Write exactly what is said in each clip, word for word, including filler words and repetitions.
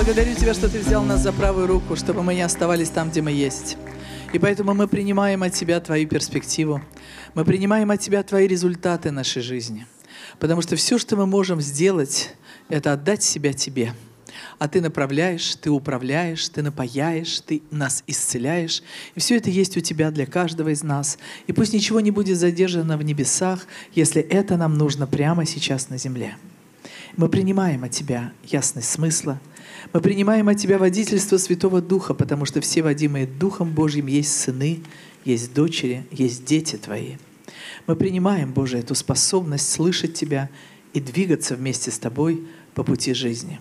благодарю Тебя, что Ты взял нас за правую руку, чтобы мы не оставались там, где мы есть. И поэтому мы принимаем от Тебя Твою перспективу. Мы принимаем от Тебя Твои результаты нашей жизни. Потому что все, что мы можем сделать, это отдать себя Тебе. А Ты направляешь, Ты управляешь, Ты напаяешь, Ты нас исцеляешь. И все это есть у Тебя для каждого из нас. И пусть ничего не будет задержано в небесах, если это нам нужно прямо сейчас на земле. Мы принимаем от Тебя ясность смысла. Мы принимаем от Тебя водительство Святого Духа, потому что все водимые Духом Божьим есть сыны, есть дочери, есть дети Твои. Мы принимаем, Боже, эту способность слышать Тебя и двигаться вместе с Тобой по пути жизни.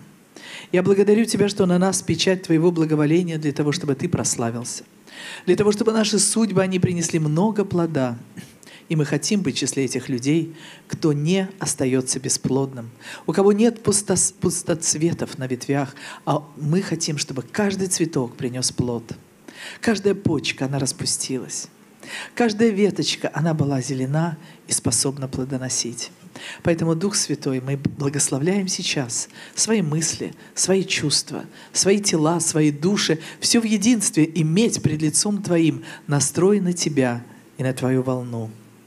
Я благодарю Тебя, что на нас печать Твоего благоволения для того, чтобы Ты прославился, для того, чтобы наши судьбы, они принесли много плода. И мы хотим быть в числе этих людей, кто не остается бесплодным, у кого нет пусто, пустоцветов на ветвях, а мы хотим, чтобы каждый цветок принес плод. Каждая почка, она распустилась. Каждая веточка, она была зелена и способна плодоносить. Поэтому, Дух Святой, мы благословляем сейчас свои мысли, свои чувства, свои тела, свои души, все в единстве иметь пред лицом Твоим, настрой на Тебя и на Твою волну.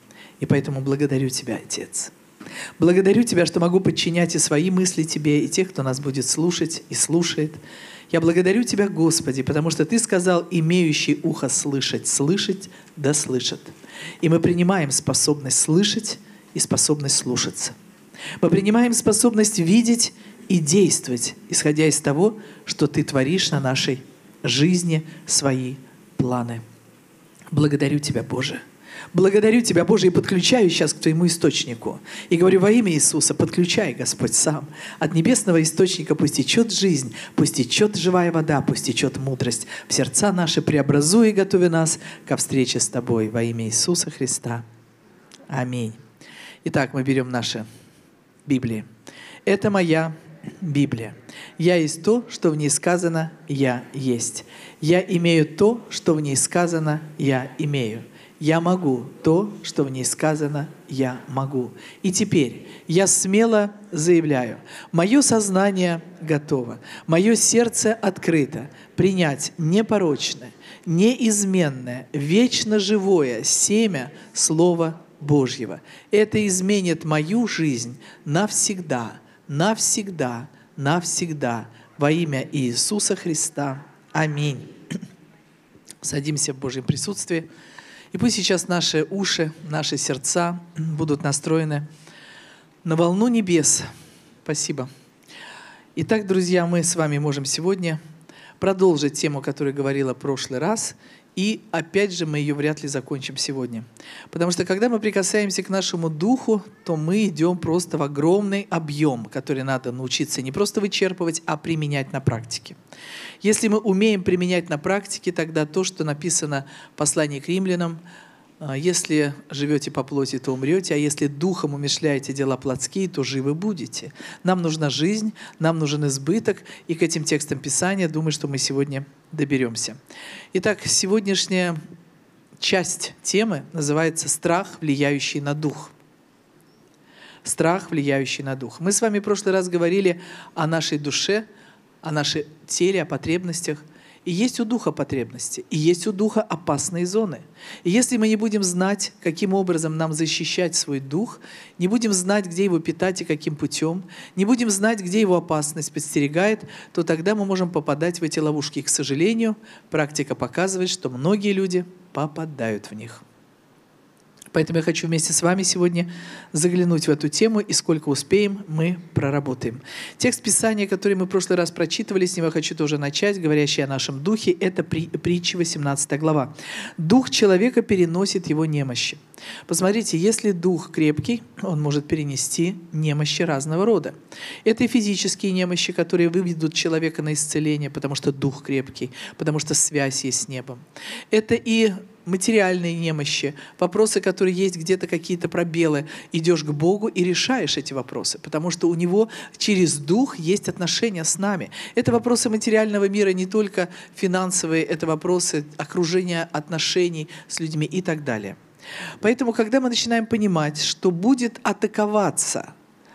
И поэтому благодарю Тебя, Отец. Благодарю Тебя, что могу подчинять и свои мысли Тебе, и тех, кто нас будет слушать и слушает. Я благодарю Тебя, Господи, потому что Ты сказал, имеющий ухо слышать, слышать, да слышат. И мы принимаем способность слышать и способность слушаться. Мы принимаем способность видеть и действовать, исходя из того, что Ты творишь на нашей жизни свои планы. Благодарю Тебя, Боже. Благодарю Тебя, Боже, и подключаю сейчас к Твоему источнику. И говорю во имя Иисуса, подключай, Господь, сам. От небесного источника пусть течет жизнь, пусть течет живая вода, пусть течет мудрость. В сердца наши преобразуй и готови нас ко встрече с Тобой во имя Иисуса Христа. Аминь. Итак, мы берем наши Библии. Это моя Библия. Я есть то, что в ней сказано, я есть. Я имею то, что в ней сказано, я имею. Я могу то, что в ней сказано, я могу. И теперь я смело заявляю, мое сознание готово, мое сердце открыто принять непорочное, неизменное, вечно живое семя Слова Божьего. Это изменит мою жизнь навсегда, навсегда, навсегда. Во имя Иисуса Христа. Аминь. Садимся в Божьем присутствии. И пусть сейчас наши уши, наши сердца будут настроены на волну небес. Спасибо. Итак, друзья, мы с вами можем сегодня продолжить тему, которую говорила в прошлый раз. И опять же мы ее вряд ли закончим сегодня. Потому что когда мы прикасаемся к нашему духу, то мы идем просто в огромный объем, который надо научиться не просто вычерпывать, а применять на практике. Если мы умеем применять на практике, тогда то, что написано в послании к римлянам, если живете по плоти, то умрете, а если духом умерщвляете дела плотские, то живы будете. Нам нужна жизнь, нам нужен избыток, и к этим текстам Писания, думаю, что мы сегодня доберемся. Итак, сегодняшняя часть темы называется «Страх, влияющий на дух». Страх, влияющий на дух. Мы с вами в прошлый раз говорили о нашей душе, о нашей теле, о потребностях. И есть у духа потребности, и есть у духа опасные зоны. И если мы не будем знать, каким образом нам защищать свой дух, не будем знать, где его питать и каким путем, не будем знать, где его опасность подстерегает, то тогда мы можем попадать в эти ловушки. И, к сожалению, практика показывает, что многие люди попадают в них. Поэтому я хочу вместе с вами сегодня заглянуть в эту тему, и сколько успеем, мы проработаем. Текст Писания, который мы в прошлый раз прочитывали, с него я хочу тоже начать, говорящий о нашем духе, это притча восемнадцатая глава. «Дух человека переносит его немощи». Посмотрите, если дух крепкий, он может перенести немощи разного рода. Это и физические немощи, которые выведут человека на исцеление, потому что дух крепкий, потому что связь есть с небом. Это и материальные немощи, вопросы, которые есть где-то какие-то пробелы. Идешь к Богу и решаешь эти вопросы, потому что у Него через Дух есть отношения с нами. Это вопросы материального мира, не только финансовые, это вопросы окружения, отношений с людьми и так далее. Поэтому, когда мы начинаем понимать, что будет атаковаться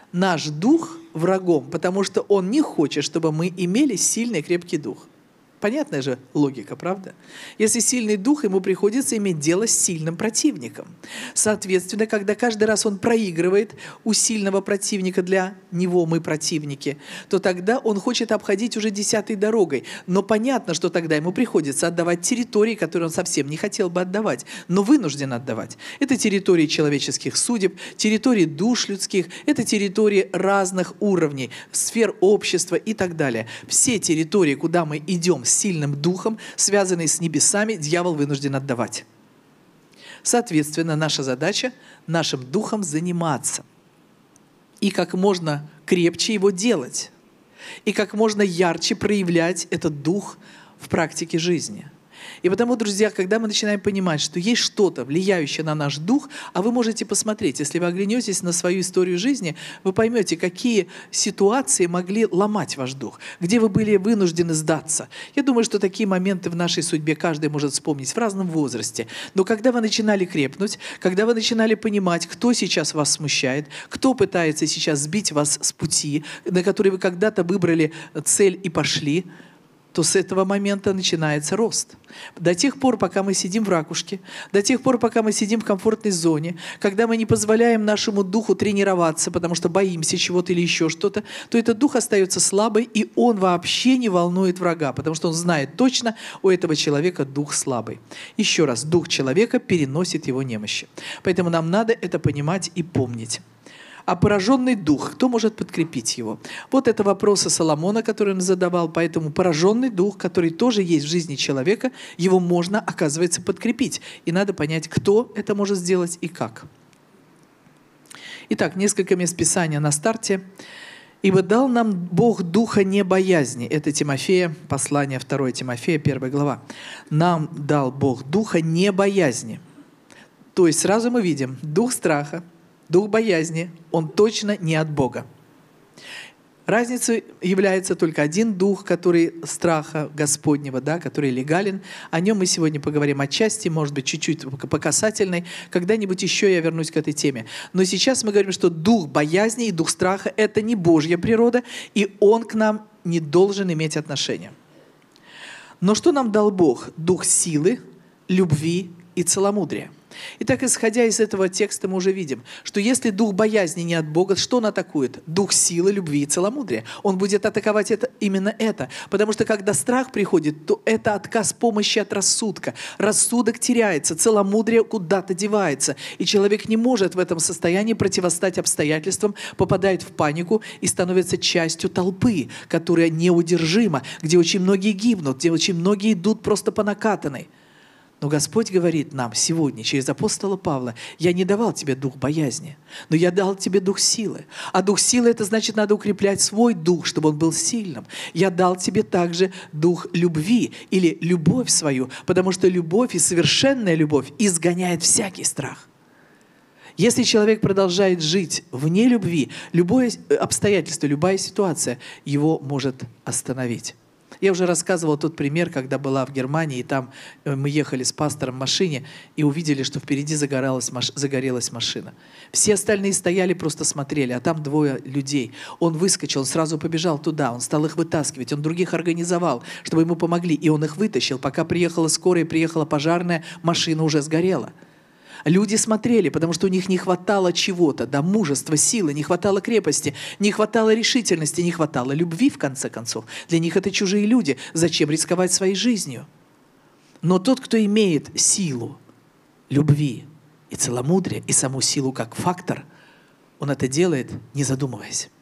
наш дух врагом, потому что он не хочет, чтобы мы имели сильный крепкий дух. Понятная же логика, правда? Если сильный дух, ему приходится иметь дело с сильным противником. Соответственно, когда каждый раз он проигрывает у сильного противника, для него мы противники, то тогда он хочет обходить уже десятой дорогой. Но понятно, что тогда ему приходится отдавать территории, которые он совсем не хотел бы отдавать, но вынужден отдавать. Это территории человеческих судеб, территории душ людских, это территории разных уровней, сфер общества и так далее. Все территории, куда мы идем с сильным духом, связанные с небесами, дьявол вынужден отдавать. Соответственно, наша задача нашим духом заниматься. И как можно крепче его делать. И как можно ярче проявлять этот дух в практике жизни. И потому, друзья, когда мы начинаем понимать, что есть что-то, влияющее на наш дух, а вы можете посмотреть, если вы оглянетесь на свою историю жизни, вы поймете, какие ситуации могли ломать ваш дух, где вы были вынуждены сдаться. Я думаю, что такие моменты в нашей судьбе каждый может вспомнить в разном возрасте. Но когда вы начинали крепнуть, когда вы начинали понимать, кто сейчас вас смущает, кто пытается сейчас сбить вас с пути, на который вы когда-то выбрали цель и пошли, то с этого момента начинается рост. До тех пор, пока мы сидим в ракушке, до тех пор, пока мы сидим в комфортной зоне, когда мы не позволяем нашему духу тренироваться, потому что боимся чего-то или еще что-то, то этот дух остается слабый, и он вообще не волнует врага, потому что он знает точно, у этого человека дух слабый. Еще раз, дух человека переносит его немощи. Поэтому нам надо это понимать и помнить. А пораженный дух, кто может подкрепить его? Вот это вопросы Соломона, который он задавал. Поэтому пораженный дух, который тоже есть в жизни человека, его можно, оказывается, подкрепить. И надо понять, кто это может сделать и как. Итак, несколько мест Писания на старте. «Ибо дал нам Бог духа не боязни». Это Тимофея, послание второе Тимофея, первая глава. «Нам дал Бог духа не боязни». То есть сразу мы видим дух страха, дух боязни, он точно не от Бога. Разницей является только один дух, который страха Господнего, да, который легален. О нем мы сегодня поговорим отчасти, может быть, чуть-чуть по касательной. Когда-нибудь еще я вернусь к этой теме. Но сейчас мы говорим, что дух боязни и дух страха – это не Божья природа, и он к нам не должен иметь отношения. Но что нам дал Бог? Дух силы, любви и целомудрия. Итак, исходя из этого текста, мы уже видим, что если дух боязни не от Бога, что он атакует? Дух силы, любви и целомудрия. Он будет атаковать это, именно это. Потому что когда страх приходит, то это отказ помощи от рассудка. Рассудок теряется, целомудрие куда-то девается. И человек не может в этом состоянии противостать обстоятельствам, попадает в панику и становится частью толпы, которая неудержима, где очень многие гибнут, где очень многие идут просто по накатанной. Но Господь говорит нам сегодня через апостола Павла: «Я не давал тебе дух боязни, но я дал тебе дух силы». А дух силы – это значит, надо укреплять свой дух, чтобы он был сильным. «Я дал тебе также дух любви» или любовь свою, потому что любовь и совершенная любовь изгоняет всякий страх. Если человек продолжает жить вне любви, любое обстоятельство, любая ситуация его может остановить. Я уже рассказывал тот пример, когда была в Германии, и там мы ехали с пастором в машине и увидели, что впереди загоралась, загорелась машина. Все остальные стояли, просто смотрели, а там двое людей. Он выскочил, он сразу побежал туда, он стал их вытаскивать, он других организовал, чтобы ему помогли, и он их вытащил. Пока приехала скорая, приехала пожарная, машина уже сгорела. Люди смотрели, потому что у них не хватало чего-то, да, мужества, силы, не хватало крепости, не хватало решительности, не хватало любви, в конце концов. Для них это чужие люди. Зачем рисковать своей жизнью? Но тот, кто имеет силу любви и целомудрия, и саму силу как фактор, он это делает, не задумываясь.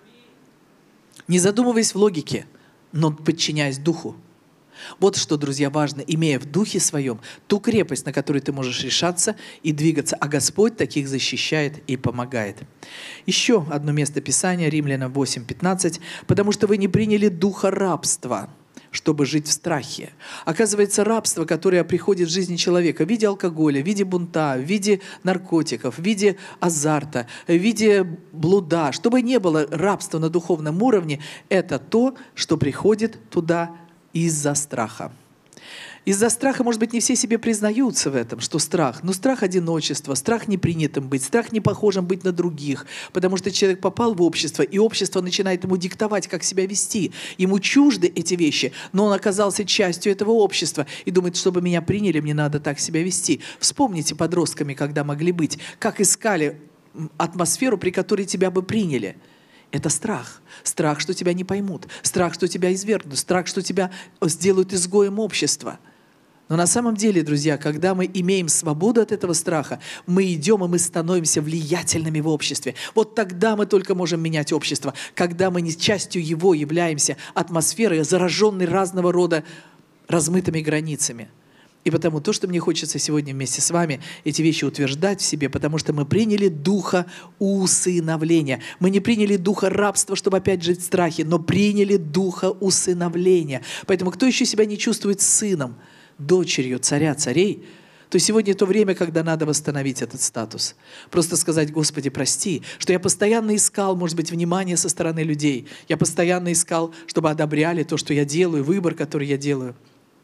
Не задумываясь в логике, но подчиняясь духу. Вот что, друзья, важно, имея в духе своем ту крепость, на которую ты можешь решаться и двигаться, а Господь таких защищает и помогает. Еще одно место Писания, Римлянам восемь пятнадцать. «Потому что вы не приняли духа рабства, чтобы жить в страхе». Оказывается, рабство, которое приходит в жизни человека в виде алкоголя, в виде бунта, в виде наркотиков, в виде азарта, в виде блуда, чтобы не было рабства на духовном уровне, это то, что приходит туда из-за страха. Из-за страха, может быть, не все себе признаются в этом, что страх. Но страх одиночества, страх непринятым быть, страх не похожим быть на других. Потому что человек попал в общество, и общество начинает ему диктовать, как себя вести. Ему чужды эти вещи, но он оказался частью этого общества и думает, чтобы меня приняли, мне надо так себя вести. Вспомните подростками, когда могли быть, как искали атмосферу, при которой тебя бы приняли. Это страх. Страх, что тебя не поймут. Страх, что тебя извергнут. Страх, что тебя сделают изгоем общества. Но на самом деле, друзья, когда мы имеем свободу от этого страха, мы идем и мы становимся влиятельными в обществе. Вот тогда мы только можем менять общество. Когда мы не частью его являемся, атмосферой, зараженной разного рода размытыми границами. И потому то, что мне хочется сегодня вместе с вами, эти вещи утверждать в себе, потому что мы приняли духа усыновления. Мы не приняли духа рабства, чтобы опять жить в страхе, но приняли духа усыновления. Поэтому кто еще себя не чувствует сыном, дочерью царя царей, то сегодня то время, когда надо восстановить этот статус. Просто сказать: Господи, прости, что я постоянно искал, может быть, внимание со стороны людей. Я постоянно искал, чтобы одобряли то, что я делаю, выбор, который я делаю.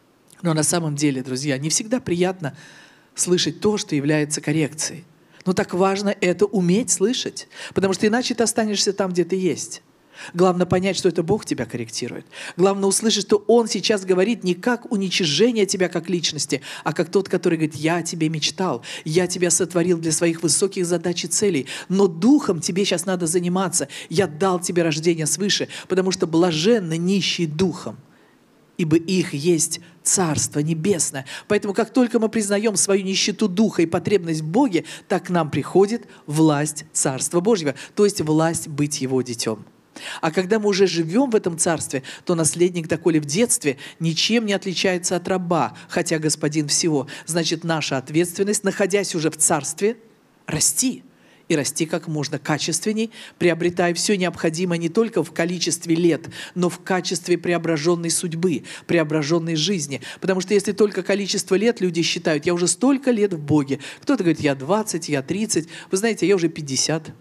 Но на самом деле, друзья, не всегда приятно слышать то, что является коррекцией. Но так важно это уметь слышать, потому что иначе ты останешься там, где ты есть. Главное понять, что это Бог тебя корректирует. Главное услышать, что Он сейчас говорит не как уничижение тебя как личности, а как тот, который говорит: я о тебе мечтал, я тебя сотворил для своих высоких задач и целей, но духом тебе сейчас надо заниматься. Я дал тебе рождение свыше, потому что блаженны нищие духом, ибо их есть Царство Небесное. Поэтому, как только мы признаем свою нищету духа и потребность в Боге, так к нам приходит власть Царства Божьего, то есть власть быть Его детем. А когда мы уже живем в этом Царстве, то наследник, доколе в детстве, ничем не отличается от раба, хотя господин всего. Значит, наша ответственность, находясь уже в Царстве, расти. И расти как можно качественней, приобретая все необходимое не только в количестве лет, но в качестве преображенной судьбы, преображенной жизни. Потому что если только количество лет люди считают: я уже столько лет в Боге. Кто-то говорит: я двадцать, я тридцать. Вы знаете, я уже пятьдесят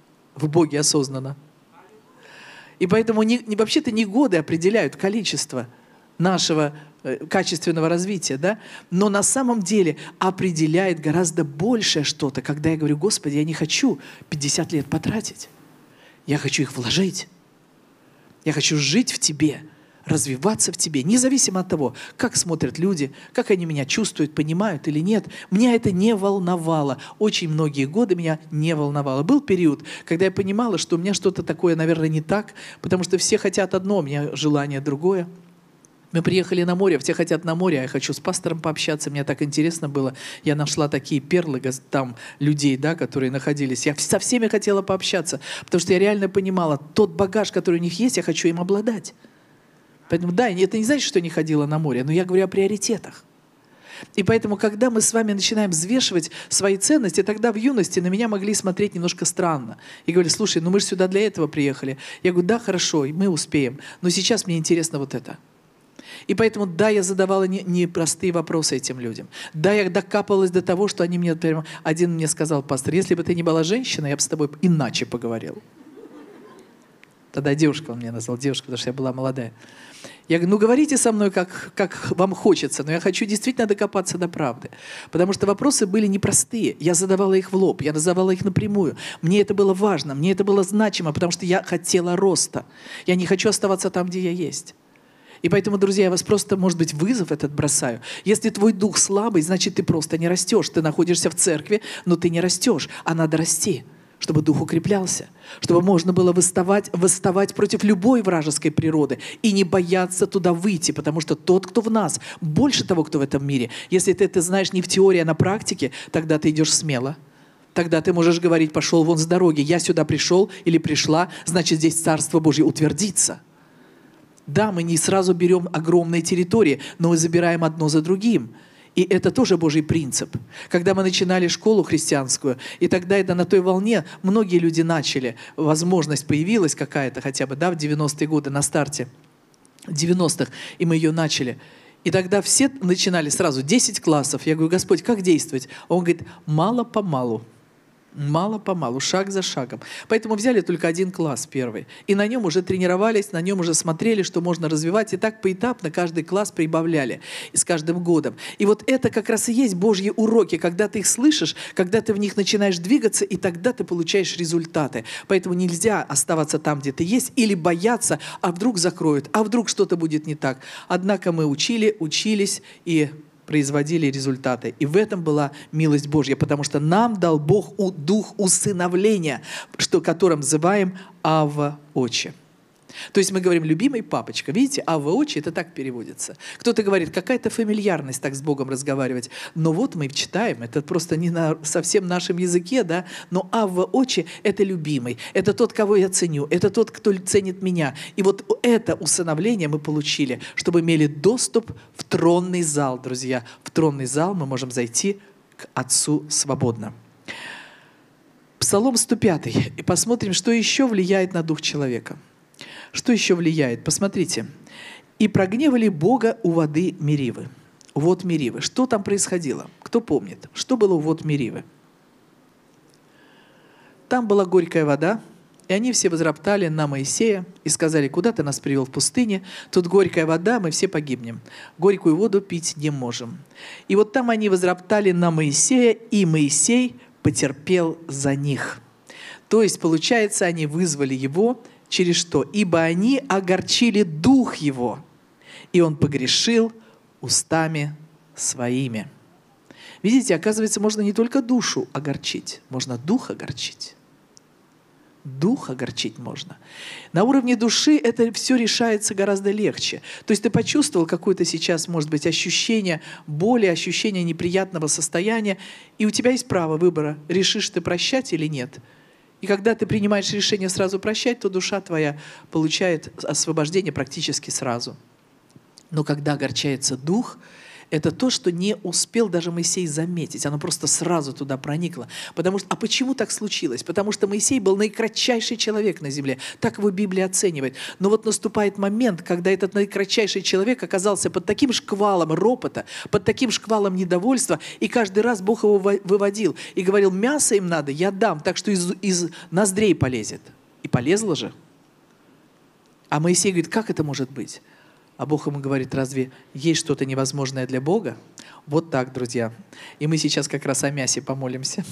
в Боге осознанно. И поэтому не, не, вообще-то не годы определяют количество нашего э, качественного развития, да? Но на самом деле определяет гораздо большее что-то, когда я говорю: Господи, я не хочу пятьдесят лет потратить, я хочу их вложить, я хочу жить в Тебе, развиваться в Тебе, независимо от того, как смотрят люди, как они меня чувствуют, понимают или нет. Меня это не волновало. Очень многие годы меня не волновало. Был период, когда я понимала, что у меня что-то такое, наверное, не так, потому что все хотят одно, у меня желание другое. Мы приехали на море, все хотят на море, а я хочу с пастором пообщаться, мне так интересно было. Я нашла такие перлы там людей, да, которые находились. Я со всеми хотела пообщаться, потому что я реально понимала, тот багаж, который у них есть, я хочу им обладать. Поэтому да, это не значит, что я не ходила на море, но я говорю о приоритетах. И поэтому, когда мы с вами начинаем взвешивать свои ценности, тогда в юности на меня могли смотреть немножко странно. И говорили: слушай, ну мы же сюда для этого приехали. Я говорю: да, хорошо, мы успеем, но сейчас мне интересно вот это. И поэтому, да, я задавала непростые не вопросы этим людям. Да, я докапывалась до того, что они мне... Например, один мне сказал: пастор, если бы ты не была женщиной, я бы с тобой иначе поговорил. Тогда девушка он меня назвал, девушка, потому что я была молодая. Я говорю: ну говорите со мной, как, как вам хочется, но я хочу действительно докопаться до правды. Потому что вопросы были непростые. Я задавала их в лоб, я задавала их напрямую. Мне это было важно, мне это было значимо, потому что я хотела роста. Я не хочу оставаться там, где я есть. И поэтому, друзья, я вас просто, может быть, вызов этот бросаю. Если твой дух слабый, значит, ты просто не растешь. Ты находишься в церкви, но ты не растешь, а надо расти, чтобы дух укреплялся, чтобы можно было восставать, восставать против любой вражеской природы и не бояться туда выйти, потому что тот, кто в нас, больше того, кто в этом мире. Если ты это знаешь не в теории, а на практике, тогда ты идешь смело. Тогда ты можешь говорить: пошел вон с дороги, я сюда пришел или пришла, значит, здесь Царство Божье утвердится. Да, мы не сразу берем огромные территории, но мы забираем одно за другим. И это тоже Божий принцип. Когда мы начинали школу христианскую, и тогда это на той волне многие люди начали, возможность появилась какая-то хотя бы, да, в девяностые годы, на старте девяностых, и мы ее начали. И тогда все начинали сразу десять классов. Я говорю: Господь, как действовать? Он говорит: мало-помалу. Мало-помалу, шаг за шагом. Поэтому взяли только один класс первый. И на нем уже тренировались, на нем уже смотрели, что можно развивать. И так поэтапно каждый класс прибавляли. И с каждым годом. И вот это как раз и есть Божьи уроки. Когда ты их слышишь, когда ты в них начинаешь двигаться, и тогда ты получаешь результаты. Поэтому нельзя оставаться там, где ты есть, или бояться, а вдруг закроют, а вдруг что-то будет не так. Однако мы учили, учились и производили результаты. И в этом была милость Божья, потому что нам дал Бог дух усыновления, что, которым называем Авва Отче. То есть мы говорим «любимый папочка». Видите, Авва Отче, это так переводится. Кто-то говорит, какая-то фамильярность так с Богом разговаривать. Но вот мы читаем, это просто не на совсем нашем языке, да, но Авва Отче – это любимый, это тот, кого я ценю, это тот, кто ценит меня. И вот это усыновление мы получили, чтобы имели доступ в тронный зал, друзья. В тронный зал мы можем зайти к Отцу свободно. Псалом сто пять. И посмотрим, что еще влияет на дух человека. Что еще влияет? Посмотрите. «И прогневали Бога у воды Меривы». Вод Меривы. Что там происходило? Кто помнит? Что было у вод Меривы? Там была горькая вода, и они все возроптали на Моисея и сказали, куда ты нас привел в пустыне? Тут горькая вода, мы все погибнем. Горькую воду пить не можем. И вот там они возроптали на Моисея, и Моисей потерпел за них. То есть, получается, они вызвали его через что? «Ибо они огорчили дух его, и он погрешил устами своими». Видите, оказывается, можно не только душу огорчить, можно дух огорчить. Дух огорчить можно. На уровне души это все решается гораздо легче. То есть ты почувствовал какое-то сейчас, может быть, ощущение боли, ощущение неприятного состояния, и у тебя есть право выбора, решишь ты прощать или нет. И когда ты принимаешь решение сразу прощать, то душа твоя получает освобождение практически сразу. Но когда огорчается дух, это то, что не успел даже Моисей заметить. Оно просто сразу туда проникло. Потому что, а почему так случилось? Потому что Моисей был наикратчайший человек на земле. Так его Библия оценивает. Но вот наступает момент, когда этот наикратчайший человек оказался под таким шквалом ропота, под таким шквалом недовольства, и каждый раз Бог его выводил и говорил, мясо им надо, я дам, так что из, из ноздрей полезет. И полезло же. А Моисей говорит, как это может быть? А Бог ему говорит, разве есть что-то невозможное для Бога? Вот так, друзья. И мы сейчас как раз о мясе помолимся,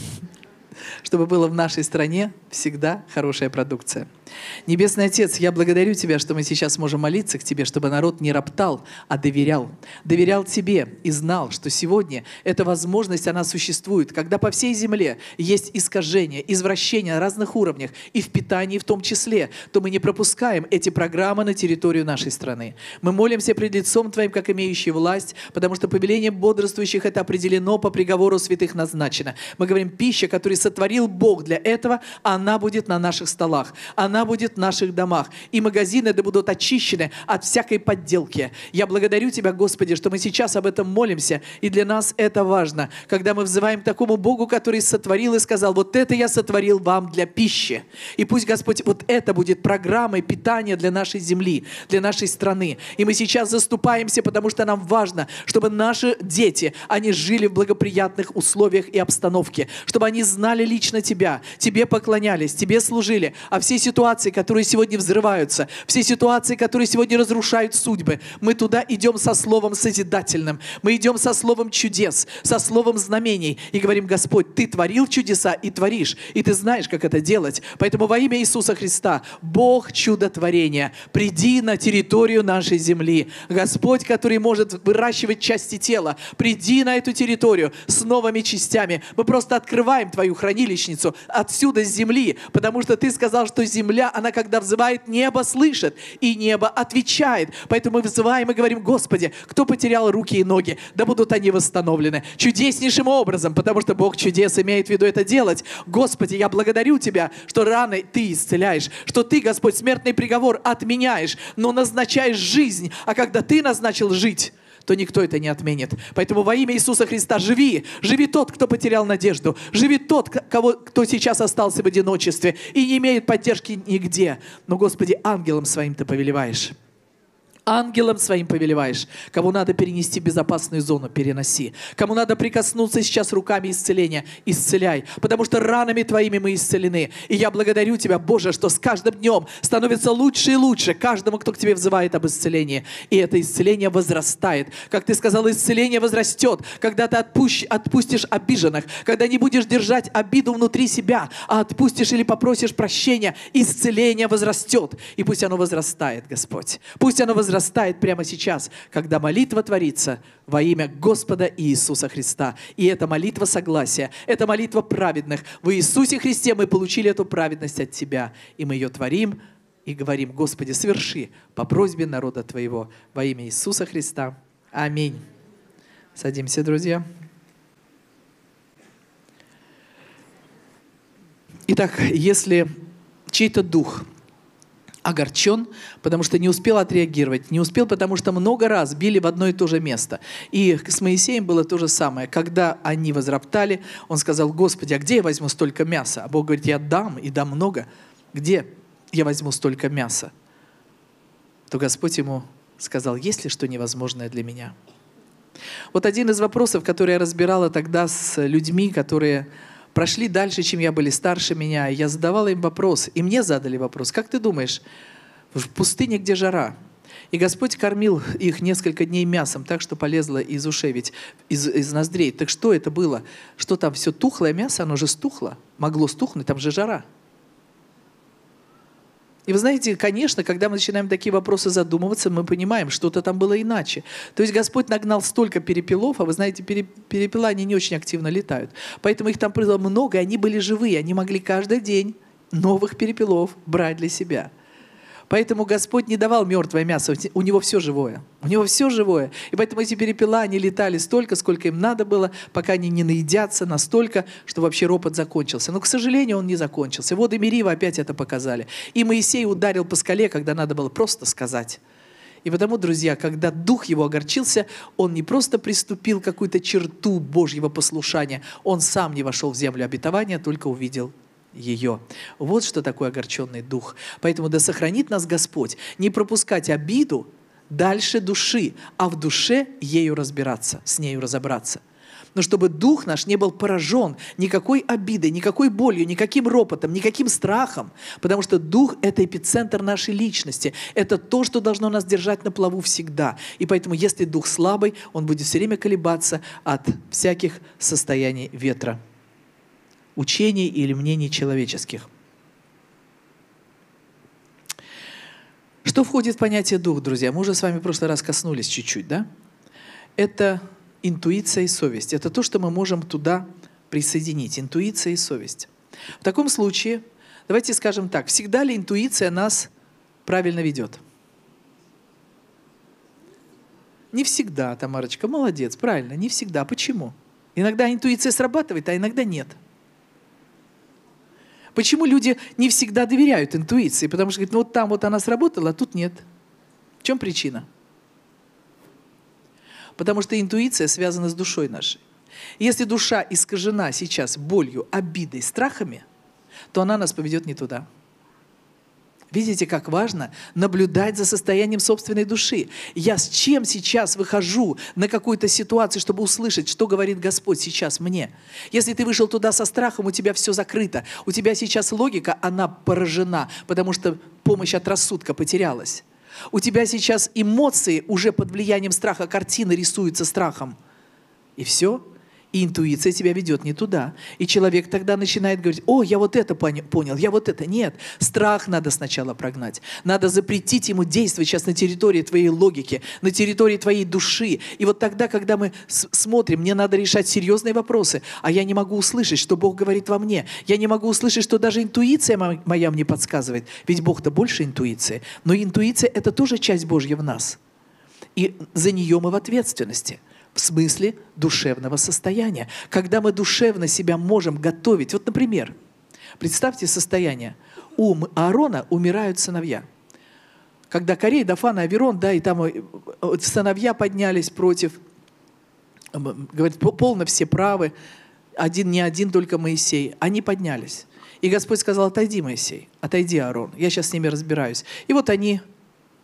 чтобы было в нашей стране всегда хорошая продукция. Небесный Отец, я благодарю Тебя, что мы сейчас можем молиться к Тебе, чтобы народ не роптал, а доверял. Доверял Тебе и знал, что сегодня эта возможность, она существует, когда по всей земле есть искажения, извращения на разных уровнях, и в питании в том числе, то мы не пропускаем эти программы на территорию нашей страны. Мы молимся пред лицом Твоим, как имеющие власть, потому что повеление бодрствующих это определено по приговору святых назначено. Мы говорим, пища, которую сотворил Бог для этого, она будет на наших столах, она будет в наших домах. И магазины да будут очищены от всякой подделки. Я благодарю Тебя, Господи, что мы сейчас об этом молимся, и для нас это важно, когда мы взываем к такому Богу, который сотворил и сказал, вот это я сотворил вам для пищи. И пусть, Господь, вот это будет программой питания для нашей земли, для нашей страны. И мы сейчас заступаемся, потому что нам важно, чтобы наши дети, они жили в благоприятных условиях и обстановке, чтобы они знали лично Тебя, Тебе поклонялись, Тебе служили, а все ситуации, которые сегодня взрываются, все ситуации, которые сегодня разрушают судьбы, мы туда идем со словом созидательным, мы идем со словом чудес, со словом знамений и говорим, Господь, Ты творил чудеса и творишь, и Ты знаешь, как это делать. Поэтому во имя Иисуса Христа, Бог чудотворения, приди на территорию нашей земли. Господь, который может выращивать части тела, приди на эту территорию с новыми частями. Мы просто открываем Твою хранилищницу отсюда, с земли, потому что Ты сказал, что земля, она когда взывает, небо слышит, и небо отвечает. Поэтому мы взываем и говорим, Господи, кто потерял руки и ноги, да будут они восстановлены чудеснейшим образом, потому что Бог чудес имеет в виду это делать. Господи, я благодарю Тебя, что раны Ты исцеляешь, что Ты, Господь, смертный приговор отменяешь, но назначаешь жизнь, а когда Ты назначил жить, то никто это не отменит. Поэтому во имя Иисуса Христа живи. Живи тот, кто потерял надежду. Живи тот, кого, кто сейчас остался в одиночестве и не имеет поддержки нигде. Но, Господи, ангелом Своим Ты повелеваешь. Ангелом своим повелеваешь. Кому надо перенести в безопасную зону, переноси. Кому надо прикоснуться сейчас руками исцеления, исцеляй. Потому что ранами Твоими мы исцелены. И я благодарю Тебя, Боже, что с каждым днем становится лучше и лучше каждому, кто к Тебе взывает об исцелении. И это исцеление возрастает. Как Ты сказал, исцеление возрастет, когда Ты отпущ, отпустишь обиженных, когда не будешь держать обиду внутри себя, а отпустишь или попросишь прощения, исцеление возрастет. И пусть оно возрастает, Господь. Пусть оно возрастает. Растает прямо сейчас, когда молитва творится во имя Господа Иисуса Христа. И это молитва согласия, это молитва праведных. В Иисусе Христе мы получили эту праведность от Тебя. И мы ее творим и говорим: Господи, соверши по просьбе народа Твоего во имя Иисуса Христа. Аминь. Садимся, друзья. Итак, если чей-то дух огорчен, потому что не успел отреагировать. Не успел, потому что много раз били в одно и то же место. И с Моисеем было то же самое. Когда они возроптали, он сказал: Господи, а где я возьму столько мяса? А Бог говорит: я дам, и дам много. Где я возьму столько мяса? То Господь ему сказал: есть ли что невозможное для меня? Вот один из вопросов, который я разбирала тогда с людьми, которые прошли дальше, чем я, были старше меня. Я задавала им вопрос, и мне задали вопрос: как ты думаешь, в пустыне, где жара, и Господь кормил их несколько дней мясом, так что полезло из ушей, ведь из, из ноздрей. Так что это было? Что там все тухлое мясо, оно же стухло, могло стухнуть, там же жара. И вы знаете, конечно, когда мы начинаем такие вопросы задумываться, мы понимаем, что-то там было иначе. То есть Господь нагнал столько перепелов, а вы знаете, перепела, они не очень активно летают. Поэтому их там было много, и они были живые. Они могли каждый день новых перепелов брать для себя. Поэтому Господь не давал мертвое мясо, у Него все живое. У Него все живое. И поэтому эти перепела, они летали столько, сколько им надо было, пока они не наедятся настолько, что вообще ропот закончился. Но, к сожалению, он не закончился. Воды Мерива опять это показали. И Моисей ударил по скале, когда надо было просто сказать. И потому, друзья, когда дух его огорчился, он не просто приступил к какую-то черту Божьего послушания, он сам не вошел в землю обетования, только увидел ее. Вот что такое огорченный дух. Поэтому да сохранит нас Господь не пропускать обиду дальше души, а в душе ею разбираться, с нею разобраться. Но чтобы дух наш не был поражен никакой обидой, никакой болью, никаким ропотом, никаким страхом, потому что дух – это эпицентр нашей личности, это то, что должно нас держать на плаву всегда. И поэтому, если дух слабый, он будет все время колебаться от всяких состояний ветра, учений или мнений человеческих. Что входит в понятие дух, друзья? Мы уже с вами в прошлый раз коснулись чуть-чуть, да? Это интуиция и совесть. Это то, что мы можем туда присоединить. Интуиция и совесть. В таком случае, давайте скажем так, всегда ли интуиция нас правильно ведет? Не всегда, Тамарочка, молодец, правильно, не всегда. Почему? Иногда интуиция срабатывает, а иногда нет. Почему люди не всегда доверяют интуиции? Потому что говорят, ну вот там вот она сработала, а тут нет. В чем причина? Потому что интуиция связана с душой нашей. Если душа искажена сейчас болью, обидой, страхами, то она нас поведет не туда. Видите, как важно наблюдать за состоянием собственной души. Я с чем сейчас выхожу на какую-то ситуацию, чтобы услышать, что говорит Господь сейчас мне. Если ты вышел туда со страхом, у тебя все закрыто. У тебя сейчас логика, она поражена, потому что помощь от рассудка потерялась. У тебя сейчас эмоции уже под влиянием страха, картины рисуются страхом. И все. И интуиция тебя ведет не туда. И человек тогда начинает говорить, о, я вот это понял, я вот это. Нет, страх надо сначала прогнать. Надо запретить ему действовать сейчас на территории твоей логики, на территории твоей души. И вот тогда, когда мы смотрим, мне надо решать серьезные вопросы, а я не могу услышать, что Бог говорит во мне. Я не могу услышать, что даже интуиция моя мне подсказывает. Ведь Бог-то больше интуиции. Но интуиция – это тоже часть Божья в нас. И за нее мы в ответственности. В смысле душевного состояния. Когда мы душевно себя можем готовить. Вот, например, представьте состояние. У Аарона умирают сыновья. Когда Корей, Дафан и Аверон, да, и там сыновья поднялись против, говорит, полно все правы, один, не один только Моисей. Они поднялись. И Господь сказал, отойди, Моисей, отойди, Аарон, я сейчас с ними разбираюсь. И вот они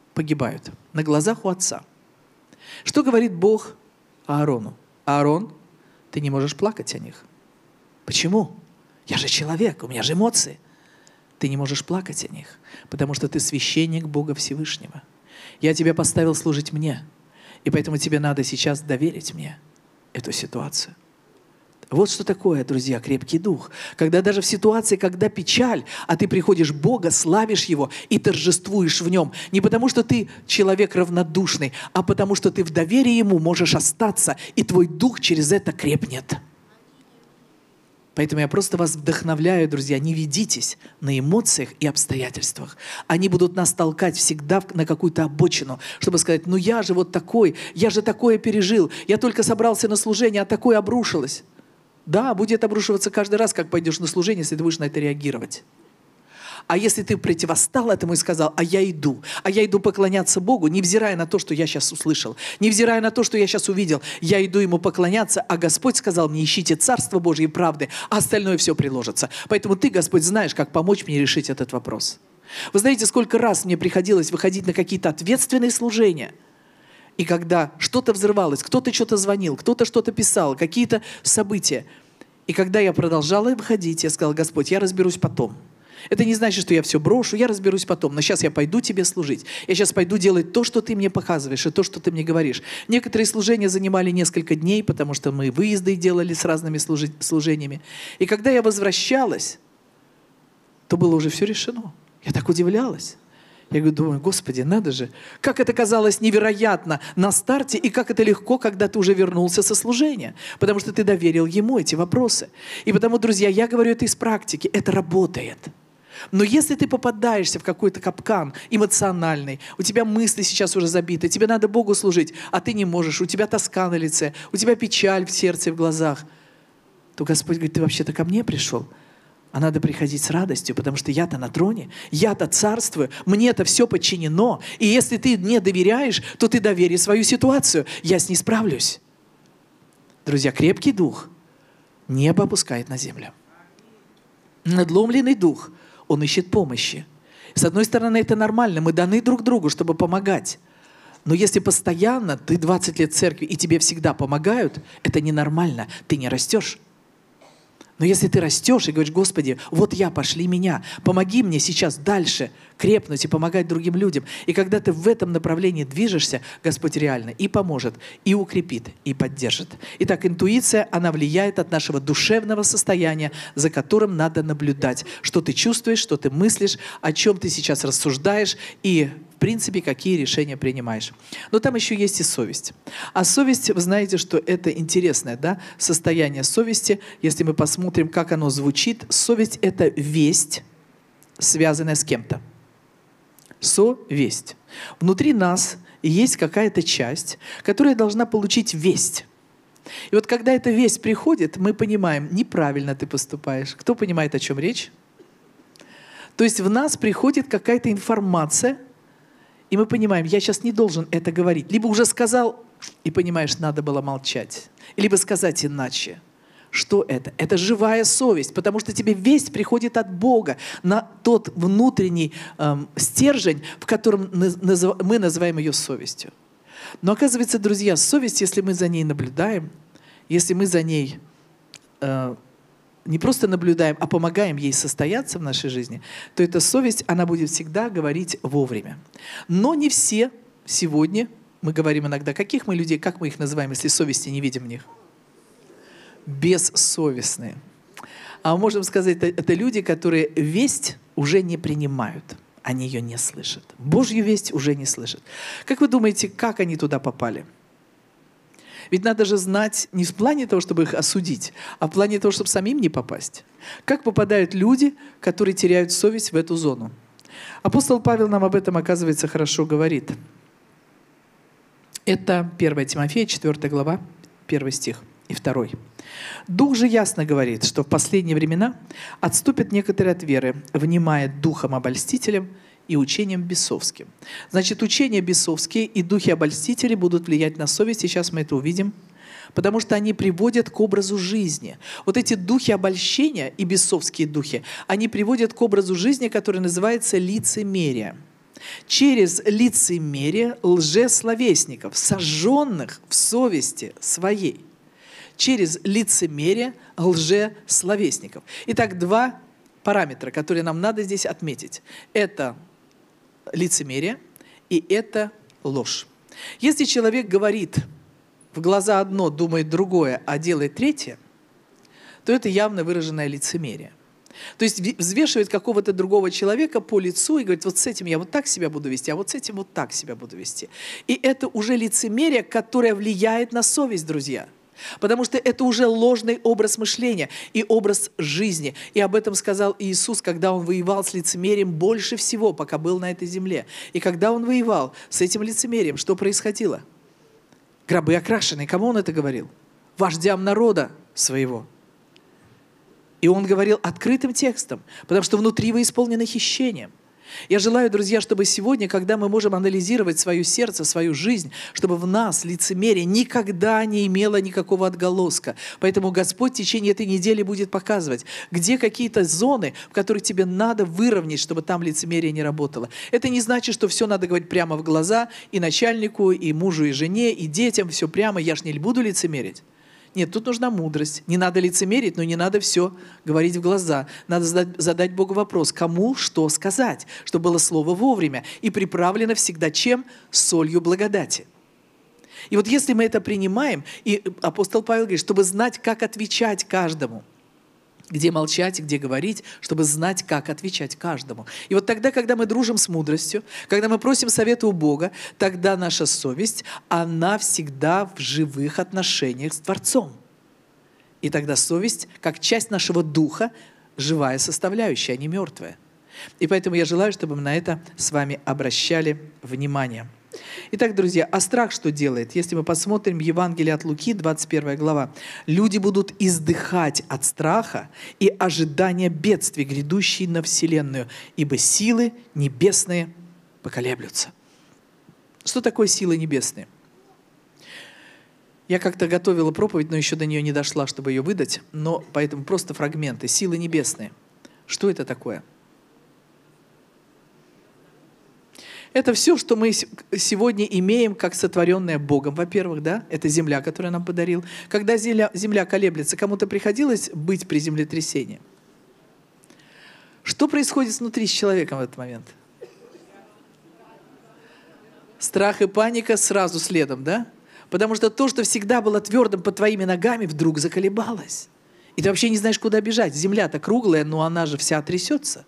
погибают на глазах у отца. Что говорит Бог Аарону? Аарон, ты не можешь плакать о них. Почему? Я же человек, у меня же эмоции. Ты не можешь плакать о них, потому что ты священник Бога Всевышнего. Я тебя поставил служить мне, и поэтому тебе надо сейчас доверить мне эту ситуацию. Вот что такое, друзья, крепкий дух. Когда даже в ситуации, когда печаль, а ты приходишь к Богу, славишь Его и торжествуешь в Нем. Не потому, что ты человек равнодушный, а потому, что ты в доверии Ему можешь остаться, и твой дух через это крепнет. Поэтому я просто вас вдохновляю, друзья, не ведитесь на эмоциях и обстоятельствах. Они будут нас толкать всегда на какую-то обочину, чтобы сказать, ну я же вот такой, я же такое пережил, я только собрался на служение, а такое обрушилось. Да, будет обрушиваться каждый раз, как пойдешь на служение, если ты будешь на это реагировать. А если ты противостал этому и сказал, а я иду, а я иду поклоняться Богу, невзирая на то, что я сейчас услышал, невзирая на то, что я сейчас увидел, я иду Ему поклоняться, а Господь сказал мне, ищите Царство Божье и правды, а остальное все приложится. Поэтому ты, Господь, знаешь, как помочь мне решить этот вопрос. Вы знаете, сколько раз мне приходилось выходить на какие-то ответственные служения, и когда что-то взрывалось, кто-то что-то звонил, кто-то что-то писал, какие-то события. И когда я продолжала выходить, я сказала, Господь, я разберусь потом. Это не значит, что я все брошу, я разберусь потом. Но сейчас я пойду тебе служить. Я сейчас пойду делать то, что ты мне показываешь, и то, что ты мне говоришь. Некоторые служения занимали несколько дней, потому что мы выезды делали с разными служи- служениями. И когда я возвращалась, то было уже все решено. Я так удивлялась. Я говорю, думаю, Господи, надо же, как это казалось невероятно на старте, и как это легко, когда ты уже вернулся со служения, потому что ты доверил Ему эти вопросы. И потому, друзья, я говорю это из практики, это работает. Но если ты попадаешься в какой-то капкан эмоциональный, у тебя мысли сейчас уже забиты, тебе надо Богу служить, а ты не можешь, у тебя тоска на лице, у тебя печаль в сердце и в глазах, то Господь говорит, ты вообще-то ко мне пришел? А надо приходить с радостью, потому что я-то на троне, я-то царствую, мне-то все подчинено. И если ты мне доверяешь, то ты довери свою ситуацию. Я с ней справлюсь. Друзья, крепкий дух небо опускает на землю. Надломленный дух, он ищет помощи. С одной стороны, это нормально, мы даны друг другу, чтобы помогать. Но если постоянно, ты двадцать лет в церкви, и тебе всегда помогают, это ненормально, ты не растешь. Но если ты растешь и говоришь, Господи, вот я, пошли меня, помоги мне сейчас дальше крепнуть и помогать другим людям. И когда ты в этом направлении движешься, Господь реально и поможет, и укрепит, и поддержит. Итак, интуиция, она влияет от нашего душевного состояния, за которым надо наблюдать. Что ты чувствуешь, что ты мыслишь, о чем ты сейчас рассуждаешь и, в принципе, какие решения принимаешь. Но там еще есть и совесть. А совесть, вы знаете, что это интересное, да, состояние совести. Если мы посмотрим, как оно звучит, совесть – это весть, связанная с кем-то. Совесть. Внутри нас есть какая-то часть, которая должна получить весть. И вот когда эта весть приходит, мы понимаем, неправильно ты поступаешь. Кто понимает, о чем речь? То есть в нас приходит какая-то информация, и мы понимаем, я сейчас не должен это говорить. Либо уже сказал, и понимаешь, надо было молчать. Либо сказать иначе. Что это? Это живая совесть, потому что тебе весть приходит от Бога на тот внутренний эм, стержень, в котором мы называем ее совестью. Но оказывается, друзья, совесть, если мы за ней наблюдаем, если мы за ней э, не просто наблюдаем, а помогаем ей состояться в нашей жизни, то эта совесть, она будет всегда говорить вовремя. Но не все сегодня, мы говорим иногда, каких мы людей, как мы их называем, если совести не видим в них? Бессовестные. А мы можем сказать, это, это люди, которые весть уже не принимают. Они ее не слышат. Божью весть уже не слышат. Как вы думаете, как они туда попали? Ведь надо же знать не в плане того, чтобы их осудить, а в плане того, чтобы самим не попасть. Как попадают люди, которые теряют совесть в эту зону? Апостол Павел нам об этом, оказывается, хорошо говорит. Это первое Тимофея, четвёртая глава, первый стих и второй. Дух же ясно говорит, что в последние времена отступят некоторые от веры, внимая духом обольстителям и учением бесовским. Значит, учения бесовские и духи обольстители будут влиять на совесть, и сейчас мы это увидим, потому что они приводят к образу жизни. Вот эти духи обольщения и бесовские духи, они приводят к образу жизни, который называется лицемерие. через лицемерие лжесловесников, сожженных в совести своей. Через лицемерие лжесловесников. Итак, два параметра, которые нам надо здесь отметить. Это лицемерие и это ложь. Если человек говорит в глаза одно, думает другое, а делает третье, то это явно выраженное лицемерие. То есть взвешивает какого-то другого человека по лицу и говорит, вот с этим я вот так себя буду вести, а вот с этим вот так себя буду вести. И это уже лицемерие, которое влияет на совесть, друзья. Потому что это уже ложный образ мышления и образ жизни. И об этом сказал Иисус, когда Он воевал с лицемерием больше всего, пока был на этой земле. И когда Он воевал с этим лицемерием, что происходило? Гробы окрашены. Кому Он это говорил? Вождям народа своего. И Он говорил открытым текстом, потому что внутри вы исполнены хищением. Я желаю, друзья, чтобы сегодня, когда мы можем анализировать свое сердце, свою жизнь, чтобы в нас лицемерие никогда не имело никакого отголоска. Поэтому Господь в течение этой недели будет показывать, где какие-то зоны, в которых тебе надо выровнять, чтобы там лицемерие не работало. Это не значит, что все надо говорить прямо в глаза и начальнику, и мужу, и жене, и детям, все прямо, я ж не буду лицемерить. Нет, тут нужна мудрость. Не надо лицемерить, но не надо все говорить в глаза. Надо задать, задать Богу вопрос, кому что сказать, чтобы было слово вовремя и приправлено всегда чем? Солью благодати. И вот если мы это принимаем, и апостол Павел говорит, чтобы знать, как отвечать каждому, где молчать, где говорить, чтобы знать, как отвечать каждому. И вот тогда, когда мы дружим с мудростью, когда мы просим совета у Бога, тогда наша совесть, она всегда в живых отношениях с Творцом. И тогда совесть, как часть нашего духа, живая составляющая, а не мертвая. И поэтому я желаю, чтобы мы на это с вами обращали внимание. Итак, друзья, а страх что делает? Если мы посмотрим Евангелие от Луки, двадцать первая глава. Люди будут издыхать от страха и ожидания бедствий, грядущей на вселенную, ибо силы небесные поколеблются. Что такое силы небесные? Я как-то готовила проповедь, но еще до нее не дошла, чтобы ее выдать, но поэтому просто фрагменты. Силы небесные. Что это такое? Это все, что мы сегодня имеем, как сотворенное Богом. Во-первых, да, это земля, которую нам подарил. Когда земля, земля колеблется, кому-то приходилось быть при землетрясении? Что происходит внутри с человеком в этот момент? Страх и паника сразу следом, да? Потому что то, что всегда было твердым под твоими ногами, вдруг заколебалось. И ты вообще не знаешь, куда бежать. Земля-то круглая, но она же вся трясется.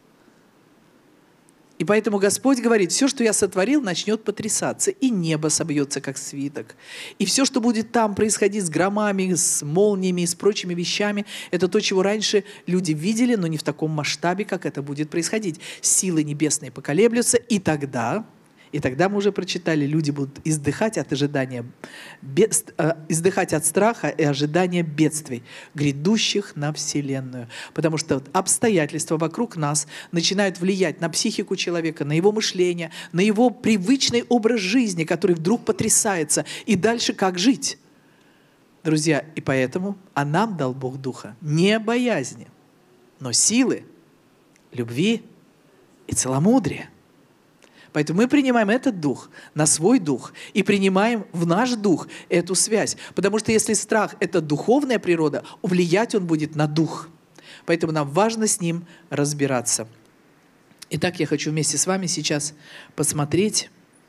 И поэтому Господь говорит, все, что я сотворил, начнет потрясаться, и небо собьется, как свиток. И все, что будет там происходить с громами, с молниями, с прочими вещами, это то, чего раньше люди видели, но не в таком масштабе, как это будет происходить. Силы небесные поколеблются, и тогда... И тогда мы уже прочитали, люди будут издыхать от ожидания, бед, э, издыхать от страха и ожидания бедствий, грядущих на вселенную. Потому что обстоятельства вокруг нас начинают влиять на психику человека, на его мышление, на его привычный образ жизни, который вдруг потрясается. И дальше как жить? Друзья, и поэтому, а нам дал Бог Духа не боязни, но силы, любви и целомудрия. Поэтому мы принимаем этот дух на свой дух и принимаем в наш дух эту связь. Потому что если страх – это духовная природа, влиять он будет на дух. Поэтому нам важно с ним разбираться. Итак, я хочу вместе с вами сейчас посмотреть.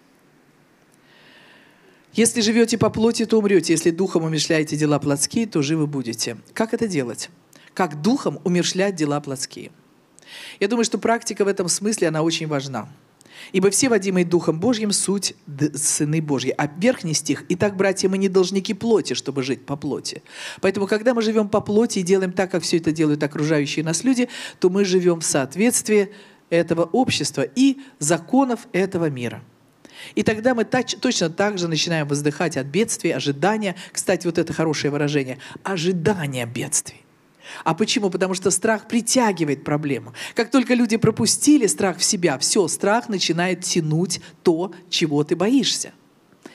Если живете по плоти, то умрете. Если духом умерщвляете дела плотские, то живы будете. Как это делать? Как духом умерщвлять дела плотские? Я думаю, что практика в этом смысле, она очень важна. «Ибо все, водимые Духом Божьим, суть сыны Божьи». А верхний стих: «Итак, братья, мы не должники плоти, чтобы жить по плоти». Поэтому, когда мы живем по плоти и делаем так, как все это делают окружающие нас люди, то мы живем в соответствии этого общества и законов этого мира. И тогда мы тач, точно так же начинаем воздыхать от бедствий, ожидания. Кстати, вот это хорошее выражение – ожидание бедствий. А почему? Потому что страх притягивает проблему. Как только люди пропустили страх в себя, все, страх начинает тянуть то, чего ты боишься.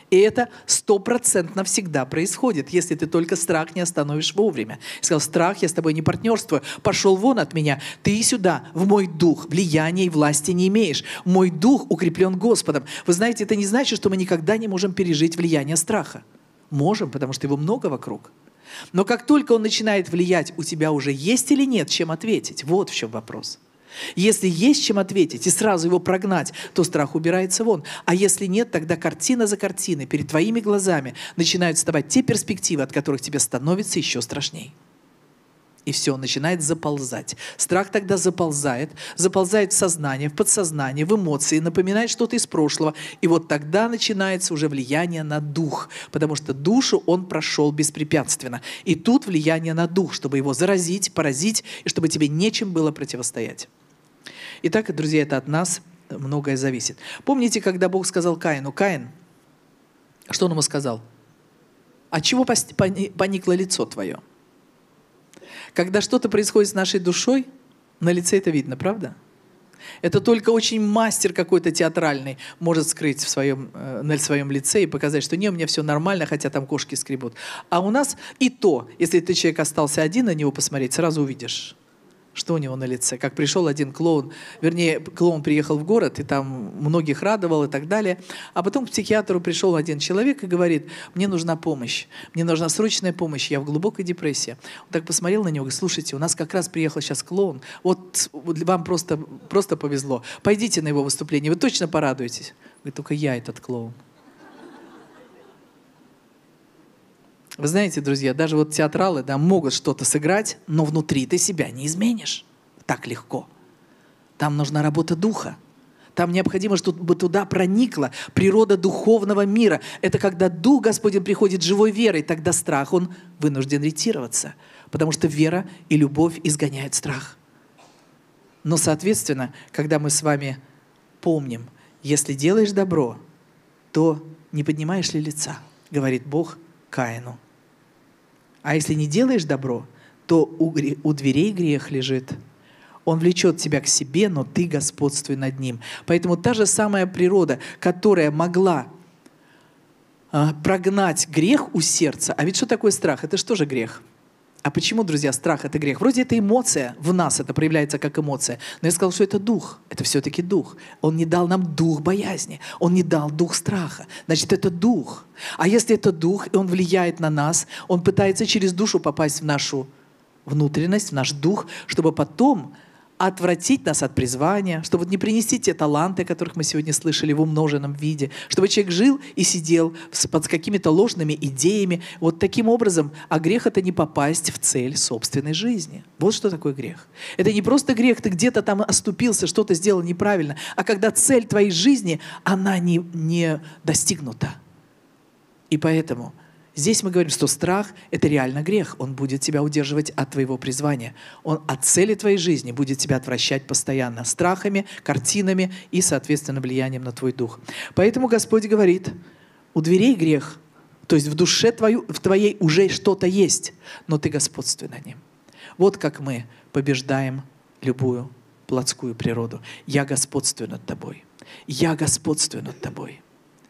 И это стопроцентно всегда происходит, если ты только страх не остановишь вовремя. Я сказал: страх, я с тобой не партнерствую, пошел вон от меня, ты сюда, в мой дух, влияния и власти не имеешь. Мой дух укреплен Господом. Вы знаете, это не значит, что мы никогда не можем пережить влияние страха. Можем, потому что его много вокруг. Но как только он начинает влиять, у тебя уже есть или нет чем ответить? Вот в чем вопрос. Если есть чем ответить и сразу его прогнать, то страх убирается вон. А если нет, тогда картина за картиной перед твоими глазами начинают вставать те перспективы, от которых тебе становится еще страшней. И все, он начинает заползать. Страх тогда заползает, заползает в сознание, в подсознание, в эмоции, напоминает что-то из прошлого. И вот тогда начинается уже влияние на дух, потому что душу он прошел беспрепятственно. И тут влияние на дух, чтобы его заразить, поразить, и чтобы тебе нечем было противостоять. Итак, друзья, это от нас многое зависит. Помните, когда Бог сказал Каину: Каин, что он ему сказал? От чего поникло лицо твое? Когда что-то происходит с нашей душой, на лице это видно, правда? Это только очень мастер какой-то театральный может скрыть в своем, э, на своем лице и показать, что не, у меня все нормально, хотя там кошки скребут. А у нас и то, если ты человек остался один, на него посмотреть, сразу увидишь, что у него на лице. Как пришел один клоун, вернее, клоун приехал в город, и там многих радовал и так далее. А потом к психиатру пришел один человек и говорит: мне нужна помощь, мне нужна срочная помощь, я в глубокой депрессии. Он так посмотрел на него и говорит: слушайте, у нас как раз приехал сейчас клоун, вот вам просто, просто повезло, пойдите на его выступление, вы точно порадуетесь. Говорит: только я этот клоун. Вы знаете, друзья, даже вот театралы, да, могут что-то сыграть, но внутри ты себя не изменишь так легко. Там нужна работа духа. Там необходимо, чтобы туда проникла природа духовного мира. Это когда Дух Господень приходит живой верой, тогда страх, он вынужден ретироваться. Потому что вера и любовь изгоняют страх. Но, соответственно, когда мы с вами помним: если делаешь добро, то не поднимаешь ли лица, говорит Бог Каину. А если не делаешь добро, то у, гре- у дверей грех лежит. Он влечет тебя к себе, но ты господствуй над ним. Поэтому та же самая природа, которая могла а, прогнать грех у сердца. А ведь что такое страх? Это что же грех? А почему, друзья, страх — это грех? Вроде это эмоция, в нас это проявляется как эмоция. Но я сказал, что это дух. Это все-таки дух. Он не дал нам дух боязни. Он не дал дух страха. Значит, это дух. А если это дух, и он влияет на нас, он пытается через душу попасть в нашу внутренность, в наш дух, чтобы потом отвратить нас от призвания, чтобы не принести те таланты, о которых мы сегодня слышали в умноженном виде, чтобы человек жил и сидел под какими-то ложными идеями. Вот таким образом, а грех — это не попасть в цель собственной жизни. Вот что такое грех. Это не просто грех, ты где-то там оступился, что-то сделал неправильно, а когда цель твоей жизни, она не, не достигнута. И поэтому здесь мы говорим, что страх — это реально грех. Он будет тебя удерживать от твоего призвания. Он от цели твоей жизни будет тебя отвращать постоянно страхами, картинами и, соответственно, влиянием на твой дух. Поэтому Господь говорит: у дверей грех, то есть в душе твою, в твоей уже что-то есть, но ты господствуй над ним. Вот как мы побеждаем любую плотскую природу. Я господствую над тобой. Я господствую над тобой.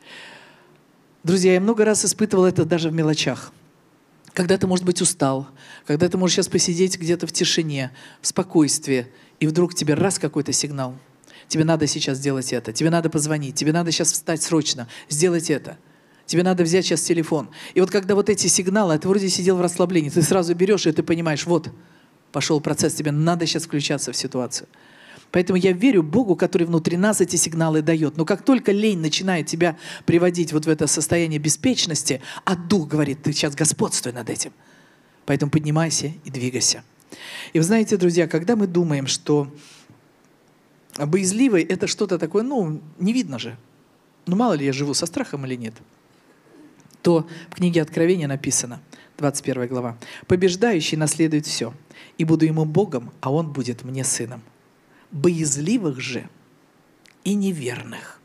Друзья, я много раз испытывал это даже в мелочах. Когда ты, может быть, устал, когда ты можешь сейчас посидеть где-то в тишине, в спокойствии, и вдруг тебе раз какой-то сигнал. Тебе надо сейчас сделать это, тебе надо позвонить, тебе надо сейчас встать срочно, сделать это. Тебе надо взять сейчас телефон. И вот когда вот эти сигналы, а ты вроде сидел в расслаблении, ты сразу берешь, и ты понимаешь: вот, пошел процесс, тебе надо сейчас включаться в ситуацию. Поэтому я верю Богу, который внутри нас эти сигналы дает. Но как только лень начинает тебя приводить вот в это состояние беспечности, а Дух говорит: ты сейчас господствуй над этим. Поэтому поднимайся и двигайся. И вы знаете, друзья, когда мы думаем, что боязливый — это что-то такое, ну, не видно же. Ну, мало ли я живу со страхом или нет. То в книге Откровения написано, двадцать первая глава: «Побеждающий наследует все, и буду ему Богом, а он будет мне сыном. Боязливых же и неверных,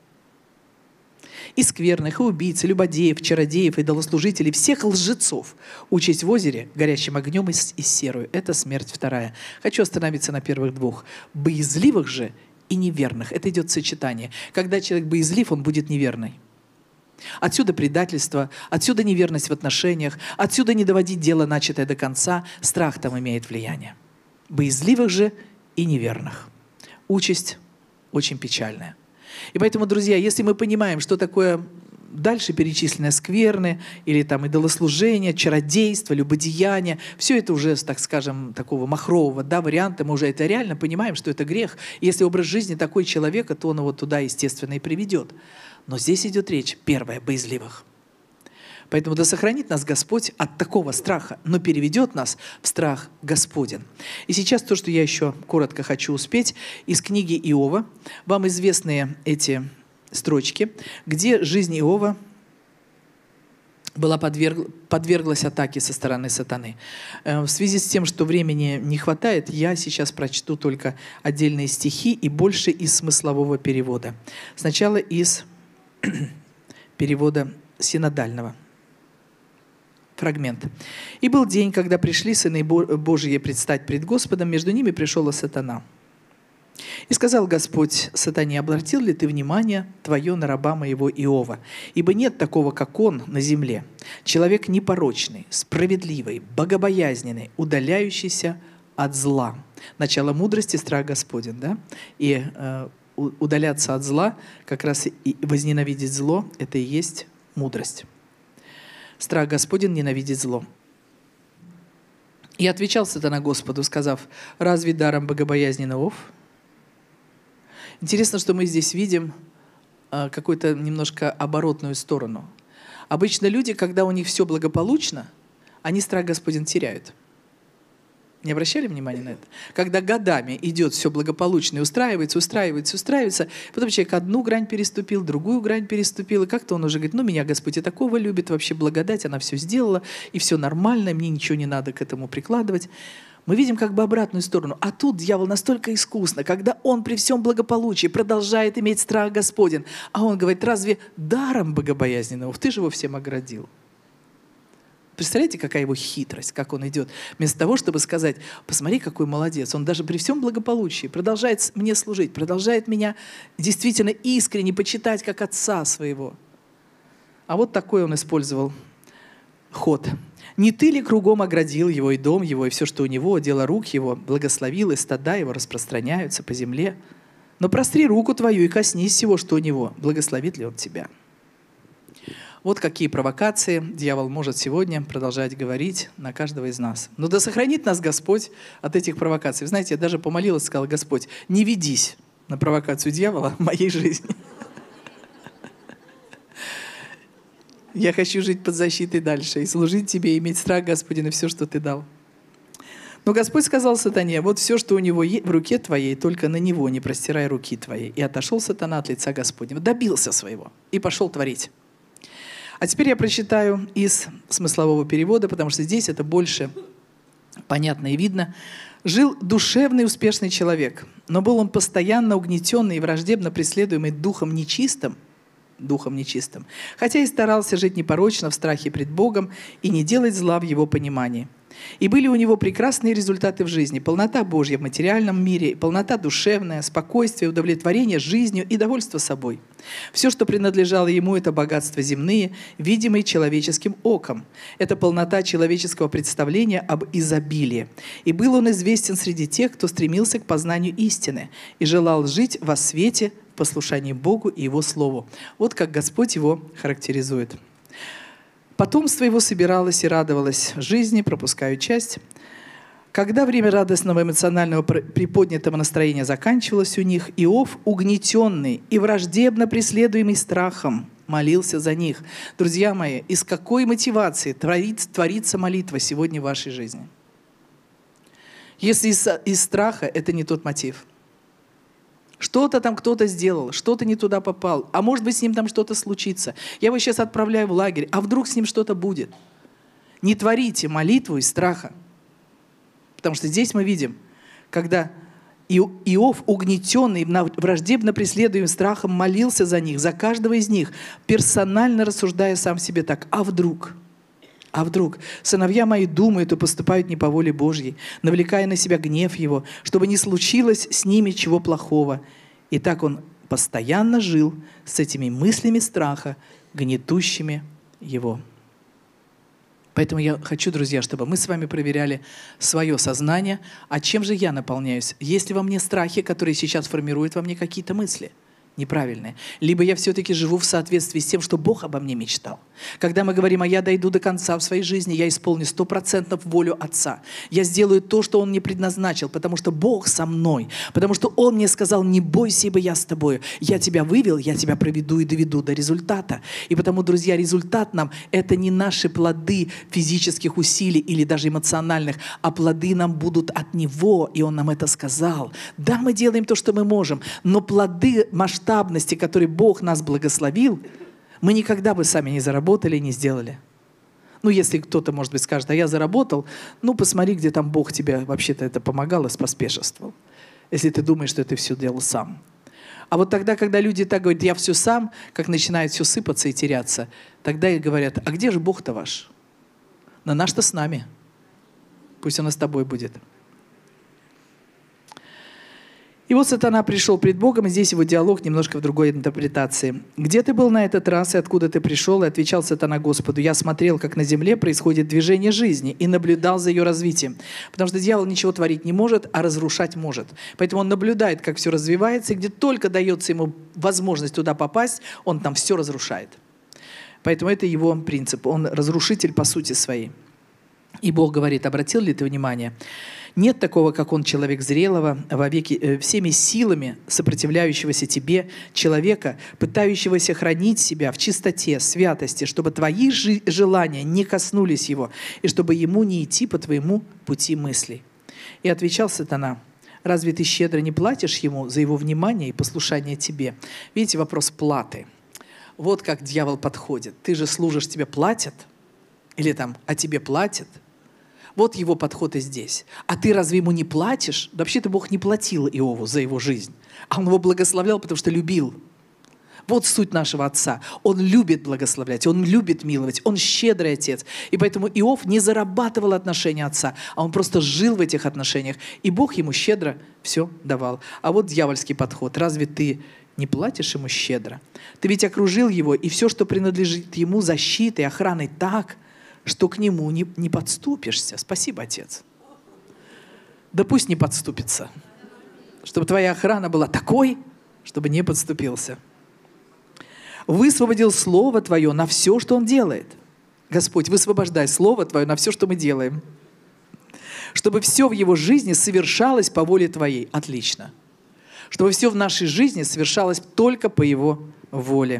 и скверных, и убийц, и любодеев, чародеев, и идолослужителей, всех лжецов участь в озере горящим огнем и серою». Это смерть вторая. Хочу остановиться на первых двух. Боязливых же и неверных. Это идет сочетание. Когда человек боязлив, он будет неверный. Отсюда предательство, отсюда неверность в отношениях, отсюда не доводить дело, начатое до конца. Страх там имеет влияние. Боязливых же и неверных. Участь очень печальная. И поэтому, друзья, если мы понимаем, что такое дальше перечисленное скверны, или там идолослужение, чародейство, любодеяние, все это уже, так скажем, такого махрового, да, варианта, мы уже это реально понимаем, что это грех. И если образ жизни такой человека, то он его туда, естественно, и приведет. Но здесь идет речь, первое, боязливых. Поэтому да сохранит нас Господь от такого страха, но переведет нас в страх Господен. И сейчас то, что я еще коротко хочу успеть, из книги Иова. Вам известны эти строчки, где жизнь Иова была подверг... подверглась атаке со стороны сатаны. В связи с тем, что времени не хватает, я сейчас прочту только отдельные стихи и больше из смыслового перевода. Сначала из перевода синодального. Фрагмент. «И был день, когда пришли сыны Божьи предстать пред Господом, между ними пришел и сатана. И сказал Господь сатане: обратил ли ты внимание твое на раба моего Иова? Ибо нет такого, как он на земле. Человек непорочный, справедливый, богобоязненный, удаляющийся от зла». Начало мудрости — страх Господень, да? И э, удаляться от зла, как раз и возненавидеть зло — это и есть мудрость. Страх Господень ненавидит зло. И отвечал сатана Господу, сказав: разве даром богобоязнен Иов? Интересно, что мы здесь видим э, какую-то немножко оборотную сторону. Обычно люди, когда у них все благополучно, они страх Господень теряют. Не обращали внимания на это? Когда годами идет все благополучно, и устраивается, устраивается, устраивается, потом человек одну грань переступил, другую грань переступил, и как-то он уже говорит: ну, меня Господь и такого любит, вообще благодать, она все сделала, и все нормально, мне ничего не надо к этому прикладывать. Мы видим как бы обратную сторону. А тут дьявол настолько искусно, когда он при всем благополучии продолжает иметь страх Господень, а он говорит: разве даром богобоязненного? Ты же его всем оградил. Представляете, какая его хитрость, как он идет. Вместо того, чтобы сказать: посмотри, какой молодец. Он даже при всем благополучии продолжает мне служить, продолжает меня действительно искренне почитать, как отца своего. А вот такой он использовал ход. «Не ты ли кругом оградил его, и дом его, и все, что у него, дело рук его, благословил, и стада его распространяются по земле? Но простри руку твою и коснись всего, что у него, благословит ли он тебя?» Вот какие провокации дьявол может сегодня продолжать говорить на каждого из нас. Но да сохранит нас Господь от этих провокаций. Вы знаете, я даже помолилась, сказала: Господь, не ведись на провокацию дьявола в моей жизни. Я хочу жить под защитой дальше и служить Тебе, иметь страх, Господи, на все, что Ты дал. Но Господь сказал сатане: вот все, что у него в руке твоей, только на него не простирай руки твоей. И отошел сатана от лица Господнего, добился своего и пошел творить. А теперь я прочитаю из смыслового перевода, потому что здесь это больше понятно и видно. «Жил душевный успешный человек, но был он постоянно угнетенный и враждебно преследуемый духом нечистым, духом нечистым, хотя и старался жить непорочно в страхе пред Богом и не делать зла в его понимании. И были у него прекрасные результаты в жизни: полнота Божья в материальном мире, полнота душевная, спокойствие, удовлетворение жизнью и довольство собой. Все, что принадлежало ему, это богатства земные, видимые человеческим оком. Это полнота человеческого представления об изобилии. И был он известен среди тех, кто стремился к познанию истины и желал жить во свете, в послушании Богу и Его Слову». Вот как Господь его характеризует. «Потомство его собиралось и радовалось жизни», пропускаю часть. «Когда время радостного эмоционального приподнятого настроения заканчивалось у них, Иов, угнетенный и враждебно преследуемый страхом, молился за них». Друзья мои, из какой мотивации творится, творится молитва сегодня в вашей жизни? Если из, из страха, это не тот мотив. Что-то там кто-то сделал, что-то не туда попал, а может быть, с ним там что-то случится. Я его сейчас отправляю в лагерь, а вдруг с ним что-то будет. Не творите молитву из страха. Потому что здесь мы видим, когда Иов, угнетенный, враждебно преследуемый страхом, молился за них, за каждого из них, персонально рассуждая сам себе так: а вдруг? А вдруг сыновья мои думают и поступают не по воле Божьей, навлекая на себя гнев Его, чтобы не случилось с ними чего плохого. И так он постоянно жил с этими мыслями страха, гнетущими его. Поэтому я хочу, друзья, чтобы мы с вами проверяли свое сознание, а чем же я наполняюсь? Есть ли во мне страхи, которые сейчас формируют во мне какие-то мысли неправильные? Либо я все-таки живу в соответствии с тем, что Бог обо мне мечтал. Когда мы говорим, а я дойду до конца в своей жизни, я исполню сто процентов волю Отца. Я сделаю то, что Он мне предназначил, потому что Бог со мной. Потому что Он мне сказал, не бойся, ибо я с тобою. Я тебя вывел, я тебя проведу и доведу до результата. И потому, друзья, результат нам – это не наши плоды физических усилий или даже эмоциональных, а плоды нам будут от Него, и Он нам это сказал. Да, мы делаем то, что мы можем, но плоды масштабные, которые Бог нас благословил, мы никогда бы сами не заработали и не сделали. Ну, если кто-то, может быть, скажет, а я заработал, ну, посмотри, где там Бог тебе вообще-то это помогал и споспешествовал. Если ты думаешь, что ты все делал сам. А вот тогда, когда люди так говорят, я все сам, как начинает все сыпаться и теряться, тогда и говорят, а где же Бог-то ваш? Но наш-то с нами. Пусть Он и с тобой будет. И вот сатана пришел пред Богом, и здесь его диалог немножко в другой интерпретации. «Где ты был на этот раз, и откуда ты пришел?» И отвечал сатана Господу: «Я смотрел, как на земле происходит движение жизни, и наблюдал за ее развитием». Потому что дьявол ничего творить не может, а разрушать может. Поэтому он наблюдает, как все развивается, и где только дается ему возможность туда попасть, он там все разрушает. Поэтому это его принцип. Он разрушитель по сути своей. И Бог говорит: обратил ли ты внимание? Нет такого, как он, человек зрелого, вовеки, э, всеми силами сопротивляющегося тебе, человека, пытающегося хранить себя в чистоте, святости, чтобы твои жи- желания не коснулись его, и чтобы ему не идти по твоему пути мыслей. И отвечал сатана: разве ты щедро не платишь ему за его внимание и послушание тебе? Видите, вопрос платы. Вот как дьявол подходит. Ты же служишь, тебе платят? Или там, а тебе платят? Вот его подход и здесь. А ты разве ему не платишь? Да вообще-то Бог не платил Иову за его жизнь. А он его благословлял, потому что любил. Вот суть нашего Отца. Он любит благословлять, Он любит миловать, Он щедрый Отец. И поэтому Иов не зарабатывал отношения Отца, а он просто жил в этих отношениях. И Бог ему щедро все давал. А вот дьявольский подход. Разве ты не платишь ему щедро? Ты ведь окружил его, и все, что принадлежит ему, защитой, охраной так, что к нему не, не подступишься. Спасибо, Отец. Да пусть не подступится. Чтобы твоя охрана была такой, чтобы не подступился. Высвободил Слово Твое на все, что Он делает. Господь, высвобождай Слово Твое на все, что мы делаем. Чтобы все в его жизни совершалось по воле Твоей. Отлично. Чтобы все в нашей жизни совершалось только по Его воле.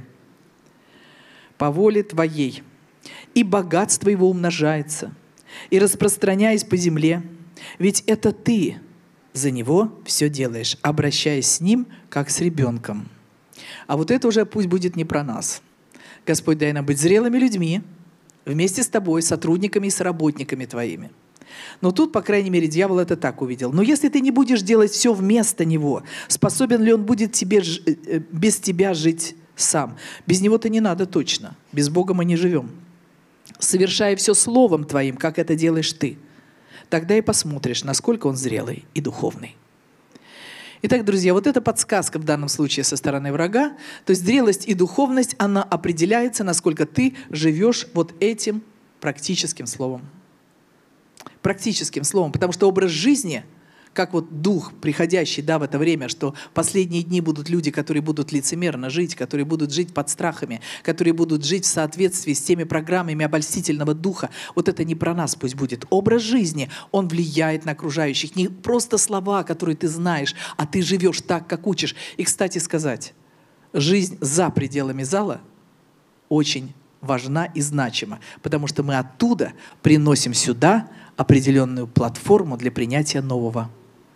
По воле Твоей. И богатство его умножается, и распространяясь по земле. Ведь это ты за него все делаешь, обращаясь с ним, как с ребенком. А вот это уже пусть будет не про нас. Господь, дай нам быть зрелыми людьми, вместе с тобой, сотрудниками и соработниками твоими. Но тут, по крайней мере, дьявол это так увидел. Но если ты не будешь делать все вместо него, способен ли он будет тебе, без тебя жить сам? Без него-то не надо точно. Без Бога мы не живем. Совершая все словом твоим, как это делаешь ты, тогда и посмотришь, насколько он зрелый и духовный. Итак, друзья, вот эта подсказка в данном случае со стороны врага, то есть зрелость и духовность, она определяется, насколько ты живешь вот этим практическим словом. Практическим словом, потому что образ жизни, как вот дух, приходящий, да, в это время, что в последние дни будут люди, которые будут лицемерно жить, которые будут жить под страхами, которые будут жить в соответствии с теми программами обольстительного духа. Вот это не про нас пусть будет. Образ жизни, он влияет на окружающих. Не просто слова, которые ты знаешь, а ты живешь так, как учишь. И, кстати сказать, жизнь за пределами зала очень важна и значима, потому что мы оттуда приносим сюда определенную платформу для принятия нового.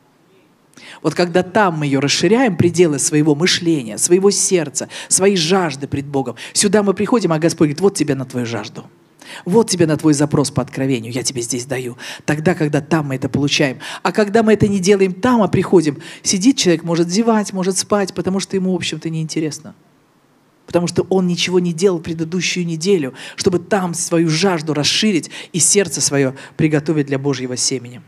Вот когда там мы ее расширяем, пределы своего мышления, своего сердца, своей жажды пред Богом, сюда мы приходим, а Господь говорит: вот тебе на твою жажду, вот тебе на твой запрос по откровению, я тебе здесь даю. Тогда, когда там мы это получаем. А когда мы это не делаем там, а приходим, сидит человек, может зевать, может спать, потому что ему, в общем-то, неинтересно. Потому что он ничего не делал предыдущую неделю, чтобы там свою жажду расширить и сердце свое приготовить для Божьего семени.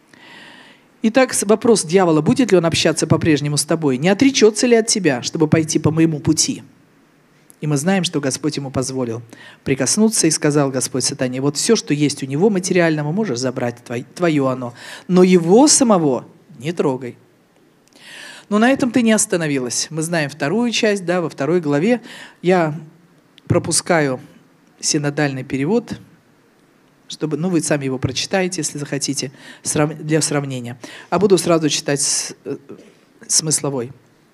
Итак, вопрос дьявола: будет ли он общаться по-прежнему с тобой? Не отречется ли от тебя, чтобы пойти по моему пути? И мы знаем, что Господь ему позволил прикоснуться, и сказал Господь сатане: вот все, что есть у него материального, можешь забрать, твое, твое оно, но его самого не трогай. Но на этом ты не остановилась. Мы знаем вторую часть, да, во второй главе. Я пропускаю синодальный перевод, чтобы, ну, вы сами его прочитаете, если захотите, для сравнения. А буду сразу читать смысловой.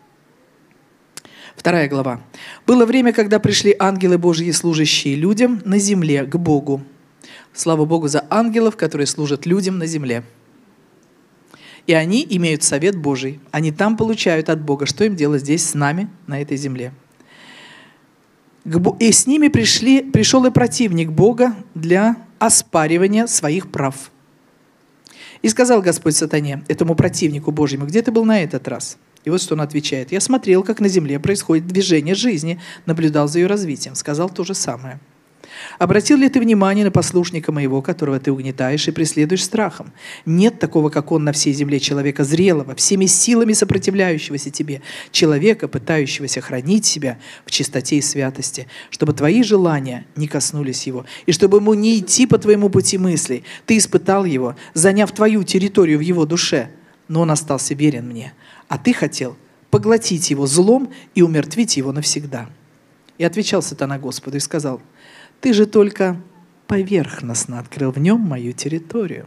Вторая глава. «Было время, когда пришли ангелы Божьи, служащие людям на земле, к Богу». Слава Богу за ангелов, которые служат людям на земле. И они имеют совет Божий. Они там получают от Бога, что им делать здесь с нами, на этой земле. И с ними пришли, пришел и противник Бога для оспаривания своих прав. И сказал Господь сатане, этому противнику Божьему: где ты был на этот раз? И вот что он отвечает: я смотрел, как на земле происходит движение жизни, наблюдал за ее развитием. Сказал то же самое. Обратил ли ты внимание на послушника моего, которого ты угнетаешь и преследуешь страхом? Нет такого, как он на всей земле, человека зрелого, всеми силами сопротивляющегося тебе, человека, пытающегося хранить себя в чистоте и святости, чтобы твои желания не коснулись его, и чтобы ему не идти по твоему пути мыслей. Ты испытал его, заняв твою территорию в его душе, но он остался верен мне, а ты хотел поглотить его злом и умертвить его навсегда. И отвечал сатана Господу и сказал: ты же только поверхностно открыл в нем мою территорию.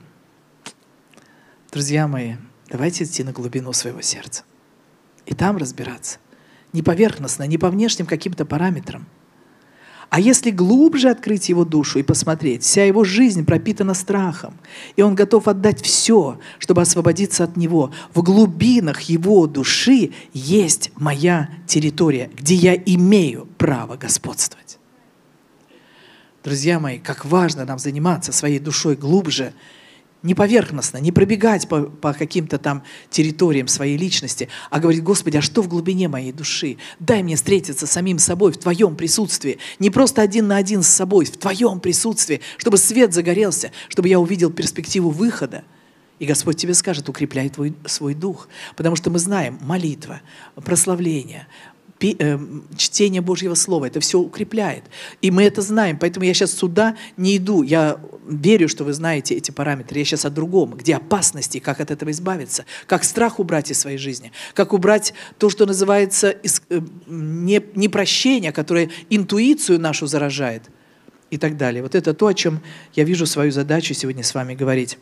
Друзья мои, давайте идти на глубину своего сердца и там разбираться. Не поверхностно, не по внешним каким-то параметрам. А если глубже открыть его душу и посмотреть, вся его жизнь пропитана страхом, и он готов отдать все, чтобы освободиться от него. В глубинах его души есть моя территория, где я имею право господствовать. Друзья мои, как важно нам заниматься своей душой глубже, не поверхностно, не пробегать по, по каким-то там территориям своей личности, а говорить: Господи, а что в глубине моей души? Дай мне встретиться с самим собой в Твоем присутствии. Не просто один на один с собой, в Твоем присутствии, чтобы свет загорелся, чтобы я увидел перспективу выхода. И Господь тебе скажет: укрепляй твой, свой дух. Потому что мы знаем, молитва, прославление, чтение Божьего Слова, это все укрепляет. И мы это знаем, поэтому я сейчас сюда не иду. Я верю, что вы знаете эти параметры. Я сейчас о другом, где опасности, как от этого избавиться, как страх убрать из своей жизни, как убрать то, что называется непрощение, которое интуицию нашу заражает и так далее. Вот это то, о чем я вижу свою задачу сегодня с вами говорить.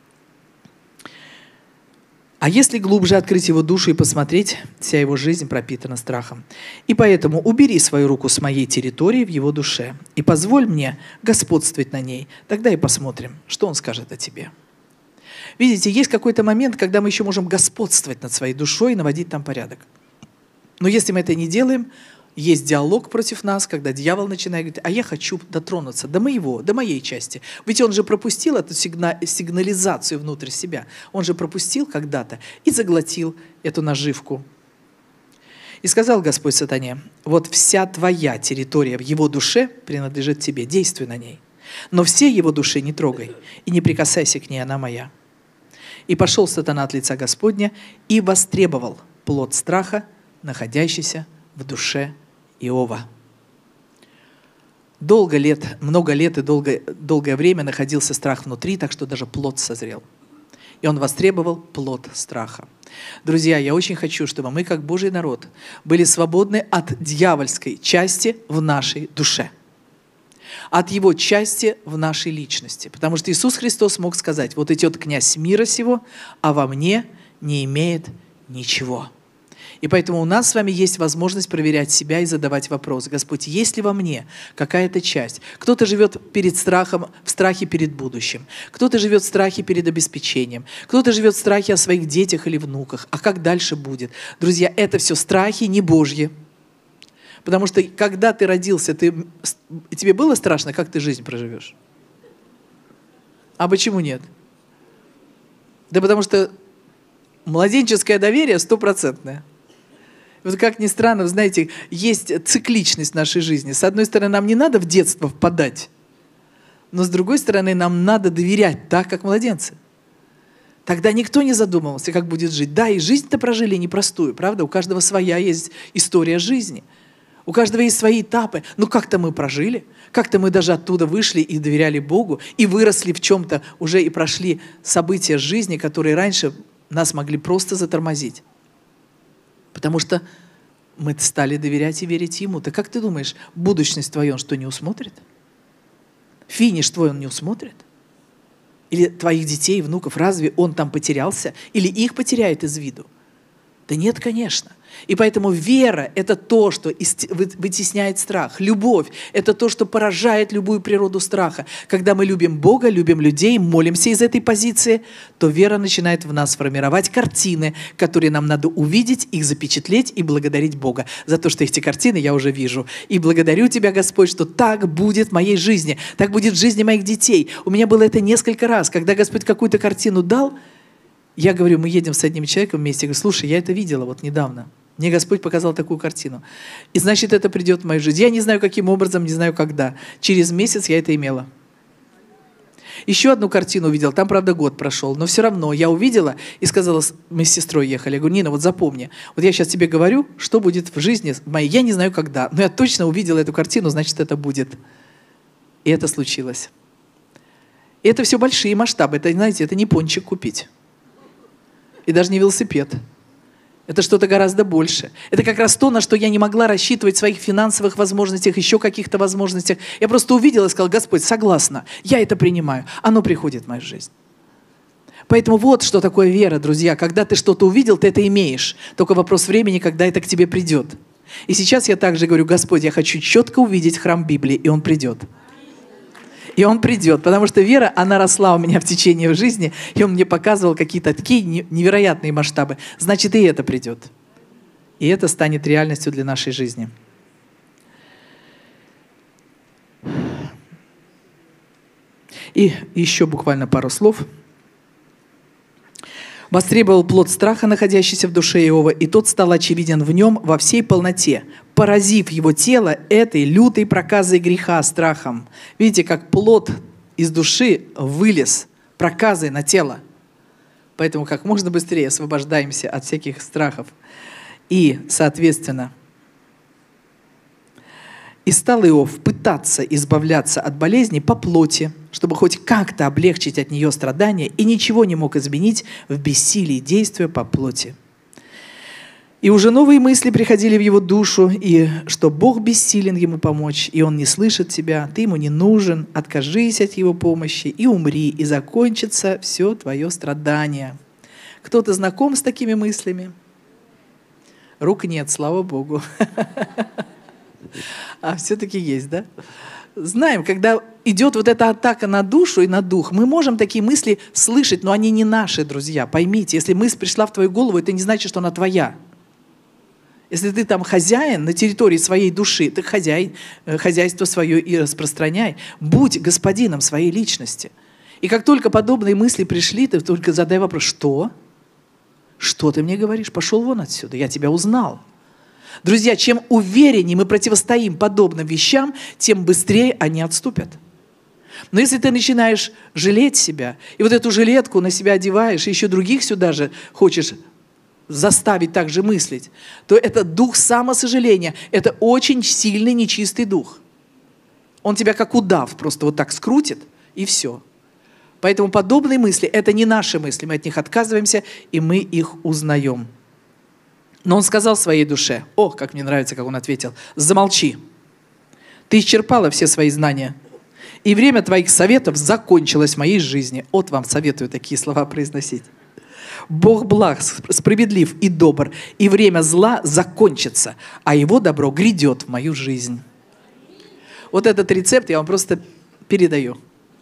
А если глубже открыть его душу и посмотреть, вся его жизнь пропитана страхом. И поэтому убери свою руку с моей территории в его душе и позволь мне господствовать на ней. Тогда и посмотрим, что он скажет о тебе. Видите, есть какой-то момент, когда мы еще можем господствовать над своей душой и наводить там порядок. Но если мы это не делаем, есть диалог против нас, когда дьявол начинает говорить: а я хочу дотронуться до моего, до моей части. Ведь он же пропустил эту сигна- сигнализацию внутрь себя. Он же пропустил когда-то и заглотил эту наживку. И сказал Господь сатане: вот вся твоя территория в его душе принадлежит тебе, действуй на ней. Но всей его души не трогай и не прикасайся к ней, она моя. И пошел сатана от лица Господня и востребовал плод страха, находящийся в душе Иова. Долго лет, много лет и долгое, долгое время находился страх внутри, так что даже плод созрел. И он востребовал плод страха. Друзья, я очень хочу, чтобы мы, как Божий народ, были свободны от дьявольской части в нашей душе. От его части в нашей личности. Потому что Иисус Христос мог сказать: вот идет князь мира сего, а во мне не имеет ничего. И поэтому у нас с вами есть возможность проверять себя и задавать вопрос: Господь, есть ли во мне какая-то часть? Кто-то живет перед страхом, в страхе перед будущим. Кто-то живет в страхе перед обеспечением. Кто-то живет в страхе о своих детях или внуках. А как дальше будет? Друзья, это все страхи не Божьи. Потому что когда ты родился, ты, тебе было страшно, как ты жизнь проживешь? А почему нет? Да потому что младенческое доверие стопроцентное. Вот как ни странно, вы знаете, есть цикличность в нашей жизни. С одной стороны, нам не надо в детство впадать, но с другой стороны, нам надо доверять так, как младенцы. Тогда никто не задумывался, как будет жить. Да, и жизнь-то прожили непростую, правда? У каждого своя есть история жизни. У каждого есть свои этапы. Но как-то мы прожили, как-то мы даже оттуда вышли и доверяли Богу, и выросли в чем-то, уже и прошли события жизни, которые раньше нас могли просто затормозить. Потому что мы стали доверять и верить Ему. Так как ты думаешь, будущность твою Он что, не усмотрит? Финиш твой Он не усмотрит? Или твоих детей, внуков, разве Он там потерялся? Или их потеряет из виду? Да нет, конечно. И поэтому вера – это то, что вытесняет страх. Любовь – это то, что поражает любую природу страха. Когда мы любим Бога, любим людей, молимся из этой позиции, то вера начинает в нас формировать картины, которые нам надо увидеть, их запечатлеть и благодарить Бога за то, что эти картины я уже вижу. И благодарю Тебя, Господь, что так будет в моей жизни, так будет в жизни моих детей. У меня было это несколько раз, когда Господь какую-то картину дал, я говорю, мы едем с одним человеком вместе, я говорю, слушай, я это видела вот недавно. Мне Господь показал такую картину. И значит, это придет в мою жизнь. Я не знаю, каким образом, не знаю, когда. Через месяц я это имела. Еще одну картину увидела. Там, правда, год прошел. Но все равно я увидела и сказала, мы с сестрой ехали. Я говорю, Нина, вот запомни. Вот я сейчас тебе говорю, что будет в жизни моей. Я не знаю, когда. Но я точно увидела эту картину, значит, это будет. И это случилось. И это все большие масштабы. Это, знаете, это не пончик купить. И даже не велосипед. Это что-то гораздо больше. Это как раз то, на что я не могла рассчитывать в своих финансовых возможностях, еще каких-то возможностях. Я просто увидела и сказала, Господь, согласна, я это принимаю. Оно приходит в мою жизнь. Поэтому вот что такое вера, друзья. Когда ты что-то увидел, ты это имеешь. Только вопрос времени, когда это к тебе придет. И сейчас я также говорю, Господь, я хочу четко увидеть храм Библии, и он придет. И он придет, потому что вера, она росла у меня в течение жизни, и он мне показывал какие-то такие невероятные масштабы. Значит, и это придет. И это станет реальностью для нашей жизни. И еще буквально пару слов. «Востребовал плод страха, находящийся в душе Иова, и тот стал очевиден в нем во всей полноте, поразив его тело этой лютой проказой греха, страхом». Видите, как плод из души вылез проказой на тело. Поэтому как можно быстрее освобождаемся от всяких страхов. И, соответственно, «И стал Иов пытаться избавляться от болезни по плоти, чтобы хоть как-то облегчить от нее страдания, и ничего не мог изменить в бессилии действия по плоти. И уже новые мысли приходили в его душу, и что Бог бессилен ему помочь, и он не слышит тебя, ты ему не нужен, откажись от его помощи, и умри, и закончится все твое страдание». Кто-то знаком с такими мыслями? Рук нет, слава Богу. А все-таки есть, да? Знаем, когда идет вот эта атака на душу и на дух, мы можем такие мысли слышать, но они не наши, друзья. Поймите, если мысль пришла в твою голову, это не значит, что она твоя. Если ты там хозяин на территории своей души, ты хозяин, хозяйство свое и распространяй. Будь господином своей личности. И как только подобные мысли пришли, ты только задай вопрос, что? Что ты мне говоришь? Пошел вон отсюда, я тебя узнал. Друзья, чем увереннее мы противостоим подобным вещам, тем быстрее они отступят. Но если ты начинаешь жалеть себя, и вот эту жилетку на себя одеваешь, и еще других сюда же хочешь заставить так же мыслить, то это дух самосожаления, это очень сильный нечистый дух. Он тебя как удав просто вот так скрутит, и все. Поэтому подобные мысли – это не наши мысли, мы от них отказываемся, и мы их узнаем. Но он сказал своей душе, о, как мне нравится, как он ответил, замолчи, ты исчерпала все свои знания, и время твоих советов закончилось в моей жизни. Вот вам советую такие слова произносить. Бог благ, справедлив и добр, и время зла закончится, а его добро грядет в мою жизнь. Вот этот рецепт я вам просто передаю.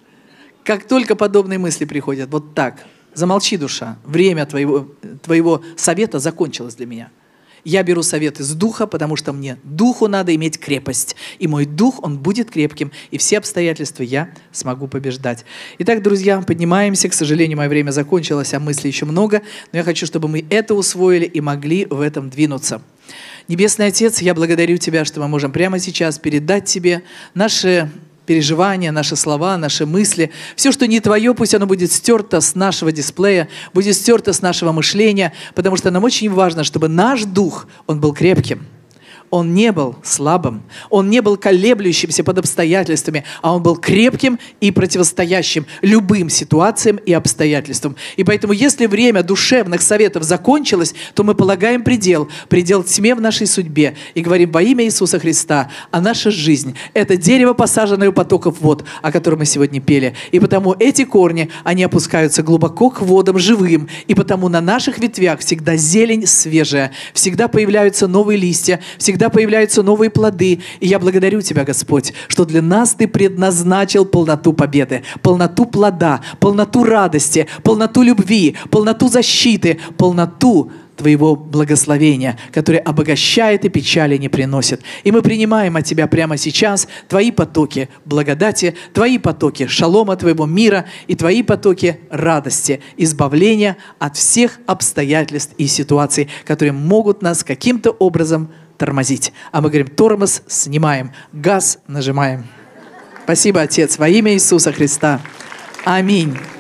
Как только подобные мысли приходят, вот так, замолчи, душа, время твоего, твоего совета закончилось для меня. Я беру совет из духа, потому что мне духу надо иметь крепость. И мой дух, он будет крепким, и все обстоятельства я смогу побеждать. Итак, друзья, поднимаемся. К сожалению, мое время закончилось, а мыслей еще много. Но я хочу, чтобы мы это усвоили и могли в этом двинуться. Небесный Отец, я благодарю Тебя, что мы можем прямо сейчас передать Тебе наши переживания, наши слова, наши мысли. Все, что не Твое, пусть оно будет стерто с нашего дисплея, будет стерто с нашего мышления, потому что нам очень важно, чтобы наш дух, он был крепким. Он не был слабым, он не был колеблющимся под обстоятельствами, а он был крепким и противостоящим любым ситуациям и обстоятельствам. И поэтому, если время душевных советов закончилось, то мы полагаем предел, предел тьме в нашей судьбе и говорим во имя Иисуса Христа, а наша жизнь – это дерево, посаженное у потоков вод, о котором мы сегодня пели. И потому эти корни, они опускаются глубоко к водам живым, и потому на наших ветвях всегда зелень свежая, всегда появляются новые листья, всегда появляются новые плоды. И я благодарю Тебя, Господь, что для нас Ты предназначил полноту победы, полноту плода, полноту радости, полноту любви, полноту защиты, полноту Твоего благословения, которое обогащает и печали не приносит. И мы принимаем от Тебя прямо сейчас Твои потоки благодати, Твои потоки шалома, Твоего мира и Твои потоки радости, избавления от всех обстоятельств и ситуаций, которые могут нас каким-то образом тормозить. А мы говорим, тормоз снимаем, газ нажимаем. Спасибо, Отец, во имя Иисуса Христа. Аминь.